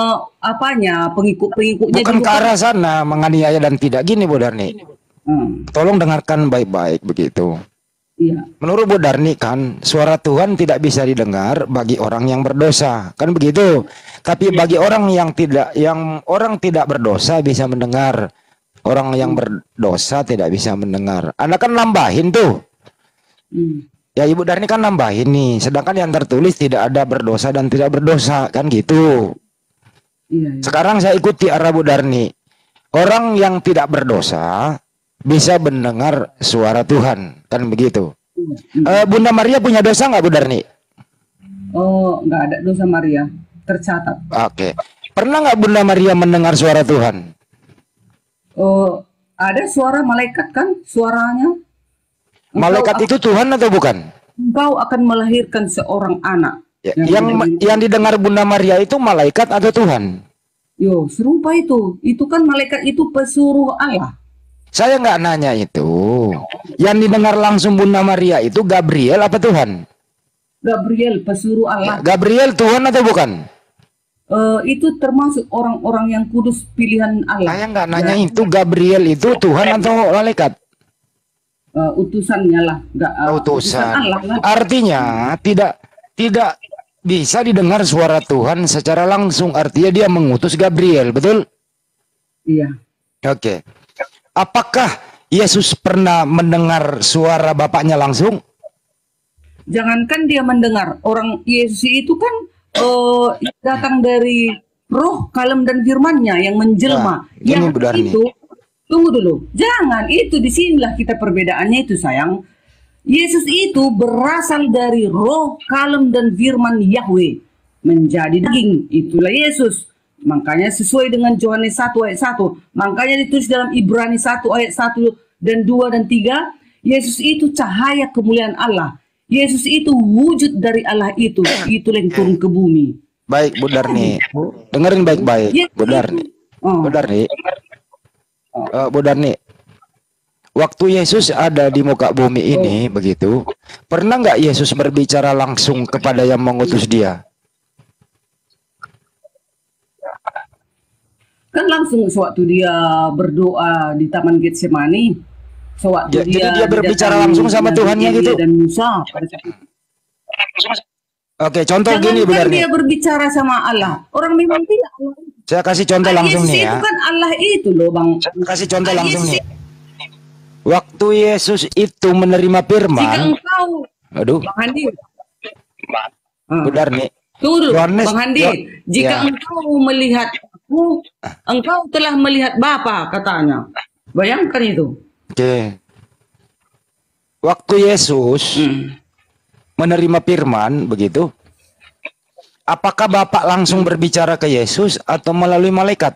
apanya pengikut-pengikutnya Bukan ke arah sana menganiaya dan tidak gini Bu Darni. Tolong dengarkan baik-baik begitu. Iya. Menurut Bu Darni kan suara Tuhan tidak bisa didengar bagi orang yang berdosa, kan begitu. Tapi bagi orang yang tidak berdosa bisa mendengar. Orang yang berdosa tidak bisa mendengar. Anda kan nambahin tuh. Ya Ibu Darni kan nambahin nih. Sedangkan yang tertulis tidak ada berdosa dan tidak berdosa, kan gitu. Iya. Sekarang saya ikuti arah Bu Darni. Orang yang tidak berdosa bisa mendengar suara Tuhan, kan begitu. Bunda Maria punya dosa nggak Bu Darni? Oh, nggak ada dosa Maria, tercatat. Oke. Pernah nggak Bunda Maria mendengar suara Tuhan? Oh, ada suara malaikat kan, suaranya. Malaikat itu Tuhan atau bukan? Engkau akan melahirkan seorang anak. Ya, yang didengar Bunda Maria itu malaikat atau Tuhan? Yo, serupa itu. Itu kan malaikat itu pesuruh Allah. Saya nggak nanya itu. Yang didengar langsung Bunda Maria itu Gabriel apa Tuhan? Gabriel, pesuruh Allah. Gabriel Tuhan atau bukan? itu termasuk orang-orang yang kudus pilihan Allah. Saya nggak nanya itu Gabriel itu Tuhan atau malaikat? Utusannya lah, utusan. Allah lah. Artinya tidak bisa didengar suara Tuhan secara langsung. Artinya dia mengutus Gabriel, betul? Iya. Oke. Apakah Yesus pernah mendengar suara Bapaknya langsung? Jangankan dia mendengar, orang Yesus itu kan datang dari roh, kalem dan firman-Nya yang menjelma. Nah, yang benar itu, tunggu dulu, jangan, itu disinilah kita perbedaannya itu sayang. Yesus itu berasal dari roh, kalem dan firman Yahweh menjadi daging, itulah Yesus. Makanya sesuai dengan Yohanes 1 ayat 1, makanya ditulis dalam Ibrani 1 ayat 1 dan 2 dan 3, Yesus itu cahaya kemuliaan Allah. Yesus itu wujud dari Allah itu yang turun ke bumi. Baik, Bu Darni. Dengerin baik-baik, Bu Darni. Bu Darni. Bu Darni. Waktu Yesus ada di muka bumi ini, begitu, pernah nggak Yesus berbicara langsung kepada yang mengutus dia? Kan langsung sewaktu dia berdoa di Taman Getsemani. Jadi dia berbicara langsung sama Tuhannya gitu. Dan Musa. Oke, contoh gini benar nih. Dia berbicara sama Allah. Orang memang tidak. Saya kasih contoh langsung nih ya. Itu kan Allah itu loh, Bang. Kasih contoh langsung nih. Waktu Yesus itu menerima firman. Jika engkau, aduh. Bang Handi. Benar nih. Tunggu dulu, Bang Handi. Jika engkau melihat aku, engkau telah melihat Bapa, katanya. Bayangkan itu. Oke. Waktu Yesus menerima firman begitu, apakah Bapak langsung berbicara ke Yesus atau melalui malaikat?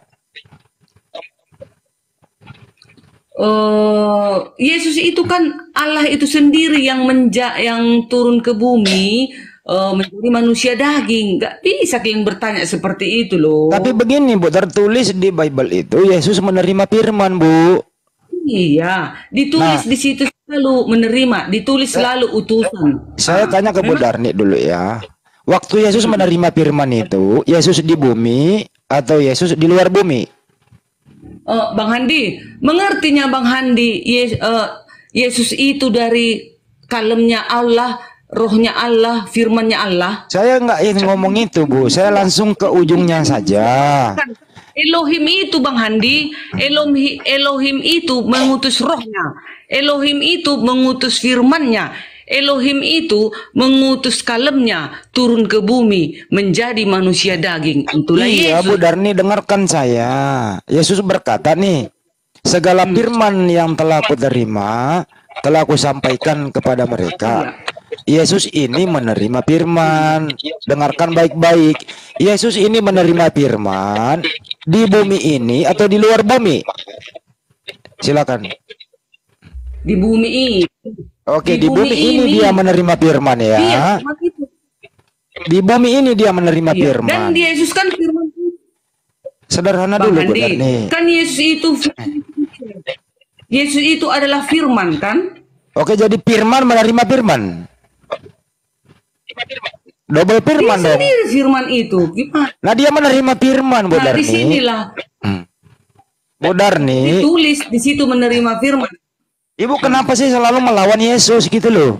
Yesus itu kan Allah itu sendiri yang turun ke bumi menjadi manusia daging. Gak bisa kalian bertanya seperti itu loh. Tapi begini Bu, tertulis di Bible itu Yesus menerima firman Bu. Iya, ditulis di situ selalu menerima, ditulis selalu utusan. Saya tanya ke Bu Darni dulu ya. Waktu Yesus menerima firman itu, Yesus di bumi atau Yesus di luar bumi? Bang Handi, mengertinya Bang Handi, Yesus itu dari kalemnya Allah, rohnya Allah, firmannya Allah. Saya nggak ingin ngomong itu Bu, saya langsung ke ujungnya saja. Elohim itu Bang Handi, Elohim itu mengutus rohnya, Elohim itu mengutus firmannya, Elohim itu mengutus kalemnya turun ke bumi menjadi manusia daging. Itulah iya, Yesus. Bu Darni dengarkan saya. Yesus berkata nih, segala firman yang telah aku terima telah aku sampaikan kepada mereka. Yesus ini menerima firman. Dengarkan baik-baik. Yesus ini menerima firman di bumi ini atau di luar bumi? Silakan. Di bumi ini. Oke, di bumi ini dia menerima firman ya. Iya, di bumi ini dia menerima firman. Dan Yesus kan firman. Sederhana dulu Bu Darni. Kan Yesus itu adalah firman kan? Oke, jadi firman menerima firman. Double firman dong. Sendiri firman itu gimana? Nah dia menerima firman Bu Darni. Di sinilah. Bu Darni. Ditulis di situ menerima firman. Ibu kenapa sih selalu melawan Yesus gitu loh?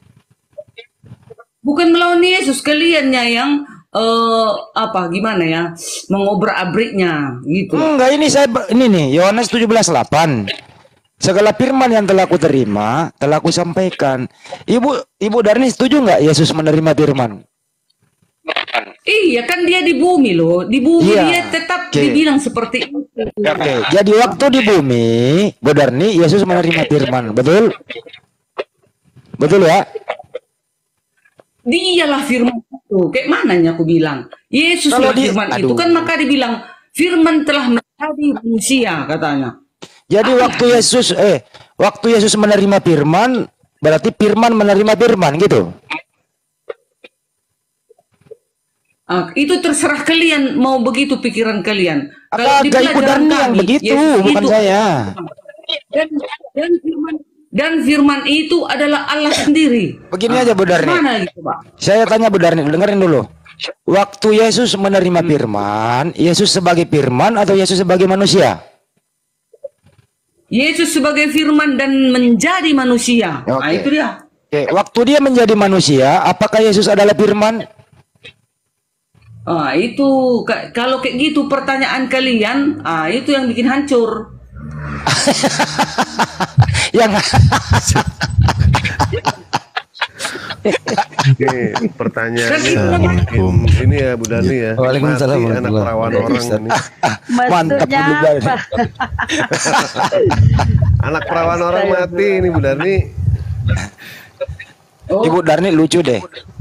Bukan melawan Yesus, kaliannya yang gimana ya? Mengobrak-abriknya gitu. Enggak, ini nih Yohanes 17:8. Segala firman yang telah aku terima, telah aku sampaikan. Ibu Darni setuju nggak Yesus menerima firman? Iya kan dia di bumi loh, di bumi dia tetap dibilang seperti itu. Oke, jadi waktu di bumi, Bu Darni, Yesus menerima firman, betul? Betul ya? Dialah firman itu, kayak mananya aku bilang. Yesus lah firman itu kan, maka dibilang firman telah menjadi manusia katanya. Jadi waktu Yesus menerima firman, berarti firman menerima firman gitu. Itu terserah kalian mau begitu pikiran kalian. Kalau di pelajaran kami, yang begitu, bukan itu, saya. Dan firman itu adalah Allah sendiri. Begini aja Bu Darni. Mana gitu, Pak? Saya tanya Bu Darni, dengerin dulu. Waktu Yesus menerima firman, Yesus sebagai firman atau Yesus sebagai manusia? Yesus sebagai firman dan menjadi manusia. Nah, Oke. itu dia. Oke, waktu dia menjadi manusia, apakah Yesus adalah firman? Itu kalau kayak gitu pertanyaan kalian, itu yang bikin hancur. Yang Pertanyaan Assalamualaikum. ini ya Bu Dani ya. Waalaikumsalam Mati anak perawan orang ini. mantap Maksudnya juga ini. apa? Anak perawan orang mati ini Bu Dani. Ibu Darni lucu deh.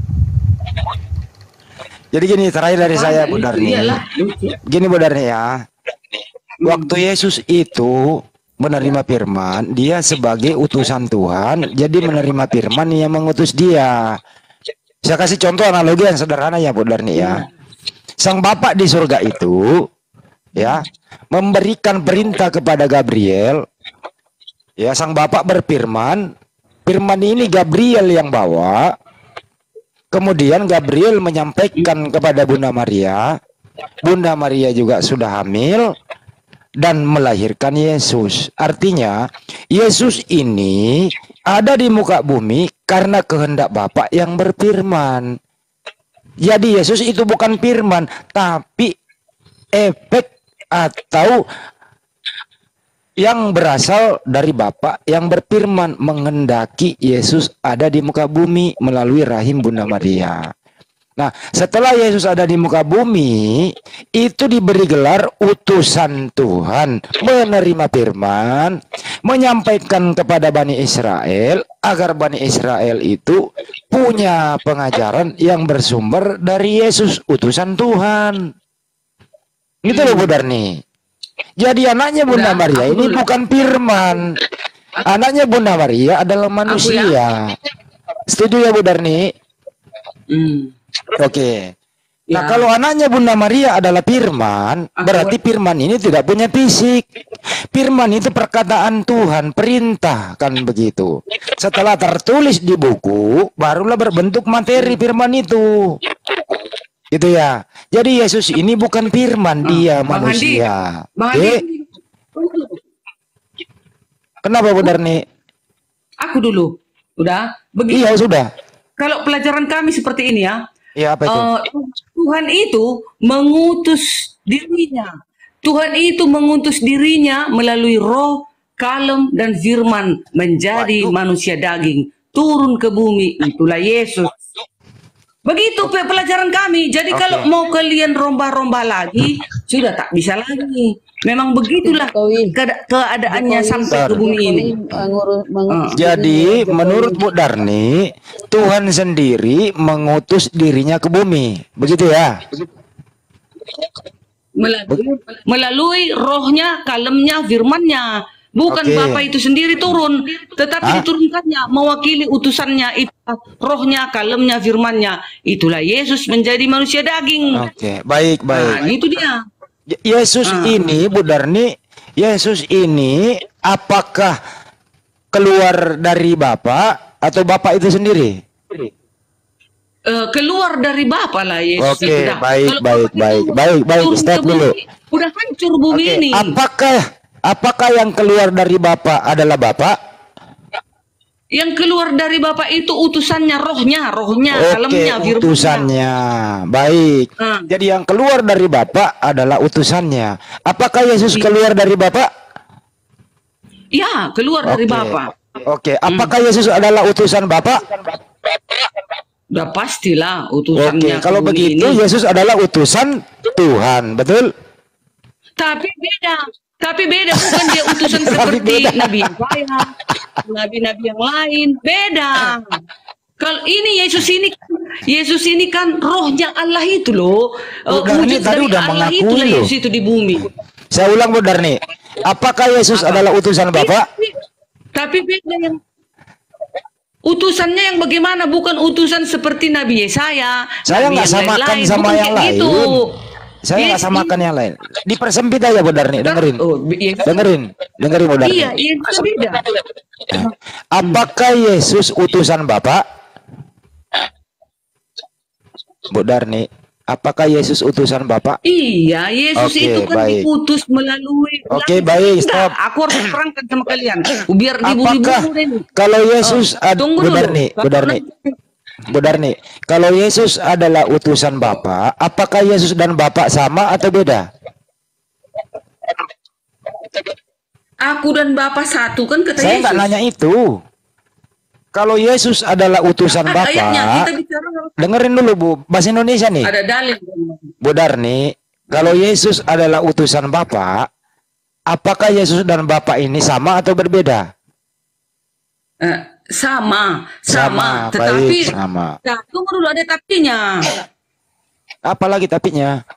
Jadi gini, terakhir dari saya Bu Darni. Gini Bu Darni ya. Waktu Yesus itu menerima firman, dia sebagai utusan Tuhan, jadi menerima firman yang mengutus dia. Saya kasih contoh analogi yang sederhana ya Bu Darni ya. Sang Bapa di surga itu ya memberikan perintah kepada Gabriel. Ya, sang Bapa berfirman, firman ini Gabriel yang bawa. Kemudian Gabriel menyampaikan kepada Bunda Maria. Bunda Maria juga sudah hamil dan melahirkan Yesus. Artinya Yesus ini ada di muka bumi karena kehendak Bapa yang berfirman. Jadi Yesus itu bukan firman, tapi efek atau yang berasal dari Bapa yang berfirman menghendaki Yesus ada di muka bumi melalui rahim Bunda Maria. Nah, setelah Yesus ada di muka bumi, itu diberi gelar utusan Tuhan, menerima firman, menyampaikan kepada Bani Israel, agar Bani Israel itu punya pengajaran yang bersumber dari Yesus, utusan Tuhan. Gitu loh Bu Darni. Jadi anaknya Bunda Maria ini bukan firman. Anaknya Bunda Maria adalah manusia. Setuju ya Bu Darni? Oke. Nah, kalau anaknya Bunda Maria adalah firman, berarti firman ini tidak punya fisik. Firman itu perkataan Tuhan, perintah, kan begitu. Setelah tertulis di buku, barulah berbentuk materi firman itu. Gitu ya. Jadi Yesus ini bukan firman, dia manusia. Oke. Kenapa Bu Darni? Aku dulu. Udah? Begitu. Iya, sudah. Kalau pelajaran kami seperti ini ya. Iya, apa itu? Tuhan itu mengutus dirinya. Tuhan itu mengutus dirinya melalui roh, kalem, dan firman menjadi manusia daging. Turun ke bumi. Itulah Yesus. Begitu pelajaran kami. Jadi kalau mau kalian rombah-rombah lagi, sudah tak bisa lagi. Memang begitulah keadaannya sampai ke bumi ini. Jadi menurut Bu Darni, Tuhan sendiri mengutus dirinya ke bumi. Begitu ya? Melalui rohnya, kalemnya, firmannya. Bukan Bapa itu sendiri turun, tetapi diturunkannya mewakili utusannya itu, rohnya, kalemnya, firmannya. Itulah Yesus menjadi manusia daging. Oke, baik. Nah, itu dia. Yesus ini Bu Darni, Yesus ini apakah keluar dari Bapa atau Bapa itu sendiri? Keluar dari Bapa lah Yesus. Oke, baik. Step dulu. Udah hancur bumi ini. Apakah yang keluar dari Bapa adalah Bapa? Yang keluar dari Bapa itu utusannya, rohnya, kalemnya, firmannya. Utusannya. Baik. Jadi yang keluar dari Bapa adalah utusannya. Apakah Yesus keluar dari Bapa? Ya, keluar dari Bapa. Oke. Apakah Yesus adalah utusan Bapa? Udah pastilah utusannya. Kalau begitu Yesus adalah utusan Tuhan, betul? Tapi beda, bukan dia utusan seperti Nabi Yesaya, nabi-nabi yang lain, beda. Kalau ini Yesus ini kan rohnya Allah itu loh. Wujud dari Allah itu lah Yesus itu di bumi. Saya ulang Bu Darni. Apakah Yesus adalah utusan Bapa? Tapi beda yang utusannya yang bagaimana, bukan utusan seperti Nabi Yesaya. Saya nggak samakan sama yang lain. Saya nggak samakan yang lain. Dipersempit aja Bu Darni, dengerin. Dengerin Bu Darni. Iya, itu beda. Apakah Yesus utusan Bapa? Bu Darni. Apakah Yesus utusan Bapa? Iya, Yesus Oke, itu kan baik. diutus melalui. Oke, baik, stop. Aku harus terangkan sama kalian. Biar Apakah kalau Yesus tunggu Bu dulu. Darni, kalau Yesus adalah utusan Bapa, apakah Yesus dan Bapa sama atau beda? Aku dan Bapa satu kan kata Saya Yesus. nggak nanya itu. Kalau Yesus adalah utusan Bapa, Ayatnya kita bicara dengerin dulu Bu, bahasa Indonesia nih. ada dalil. Bu Darni, kalau Yesus adalah utusan Bapa, apakah Yesus dan Bapa ini sama atau berbeda? Sama. Baik, Tetapi, sama. nah, tunggu dulu ada tapinya. Apalagi tapinya?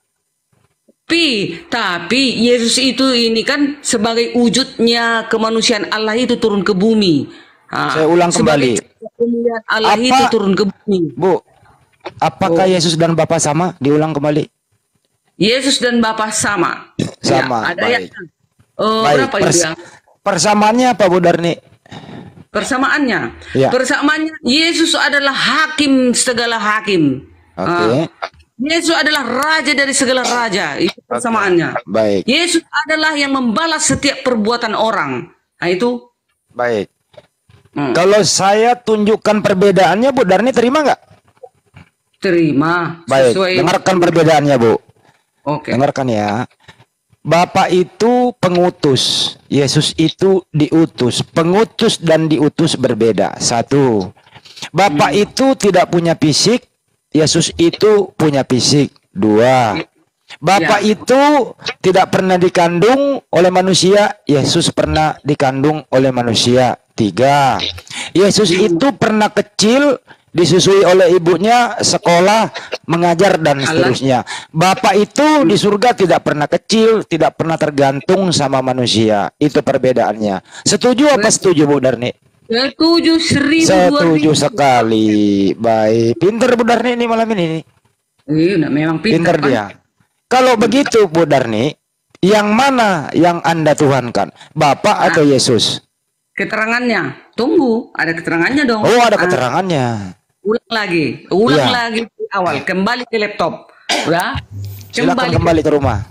Tapi Yesus itu ini kan sebagai wujudnya kemanusiaan Allah itu turun ke bumi. Saya ulang kembali. Kemuliaan Allah itu turun ke bumi. Bu, apakah Yesus dan Bapa sama? Diulang kembali. Yesus dan Bapa sama. Sama, Ya, ada baik. Baik. Berapa itu ya? Persamaannya apa Bu Darni? Persamaannya. Ya. Persamaannya Yesus adalah hakim segala hakim. Oke. Yesus adalah raja dari segala raja. Itu persamaannya. Baik. Yesus adalah yang membalas setiap perbuatan orang. Nah itu. Baik. Kalau saya tunjukkan perbedaannya, Bu Darni terima nggak? Terima. Baik. Sesuai. Dengarkan perbedaannya, Bu. Oke. Dengarkan ya. Bapa itu pengutus, Yesus itu diutus. Pengutus dan diutus berbeda. Satu. Bapa itu tidak punya fisik, Yesus itu punya fisik. Dua. Bapa itu tidak pernah dikandung oleh manusia, Yesus pernah dikandung oleh manusia. Tiga. Yesus itu pernah kecil, disusui oleh ibunya, sekolah, mengajar dan seterusnya. Bapa itu di surga tidak pernah kecil, tidak pernah tergantung sama manusia. Itu perbedaannya. Setuju apa setuju Bu Darni? Setuju 1000. Setuju sekali. Baik. Pinter Bu Darni ini malam ini. Iya, memang Pinter dia. Kalau begitu Bu Darni, yang mana yang Anda tuhankan? Bapa atau Yesus? Keterangannya. Tunggu, ada keterangannya dong. Oh, ada keterangannya. Ulang lagi di awal, kembali ke laptop. Udah? Silakan kembali ke rumah.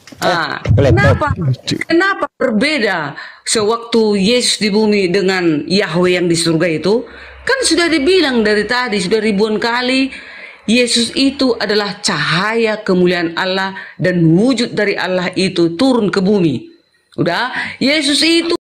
Kenapa berbeda sewaktu Yesus di bumi dengan Yahweh yang di surga itu? Kan sudah dibilang dari tadi, sudah ribuan kali, Yesus itu adalah cahaya kemuliaan Allah dan wujud dari Allah itu turun ke bumi. Udah, Yesus itu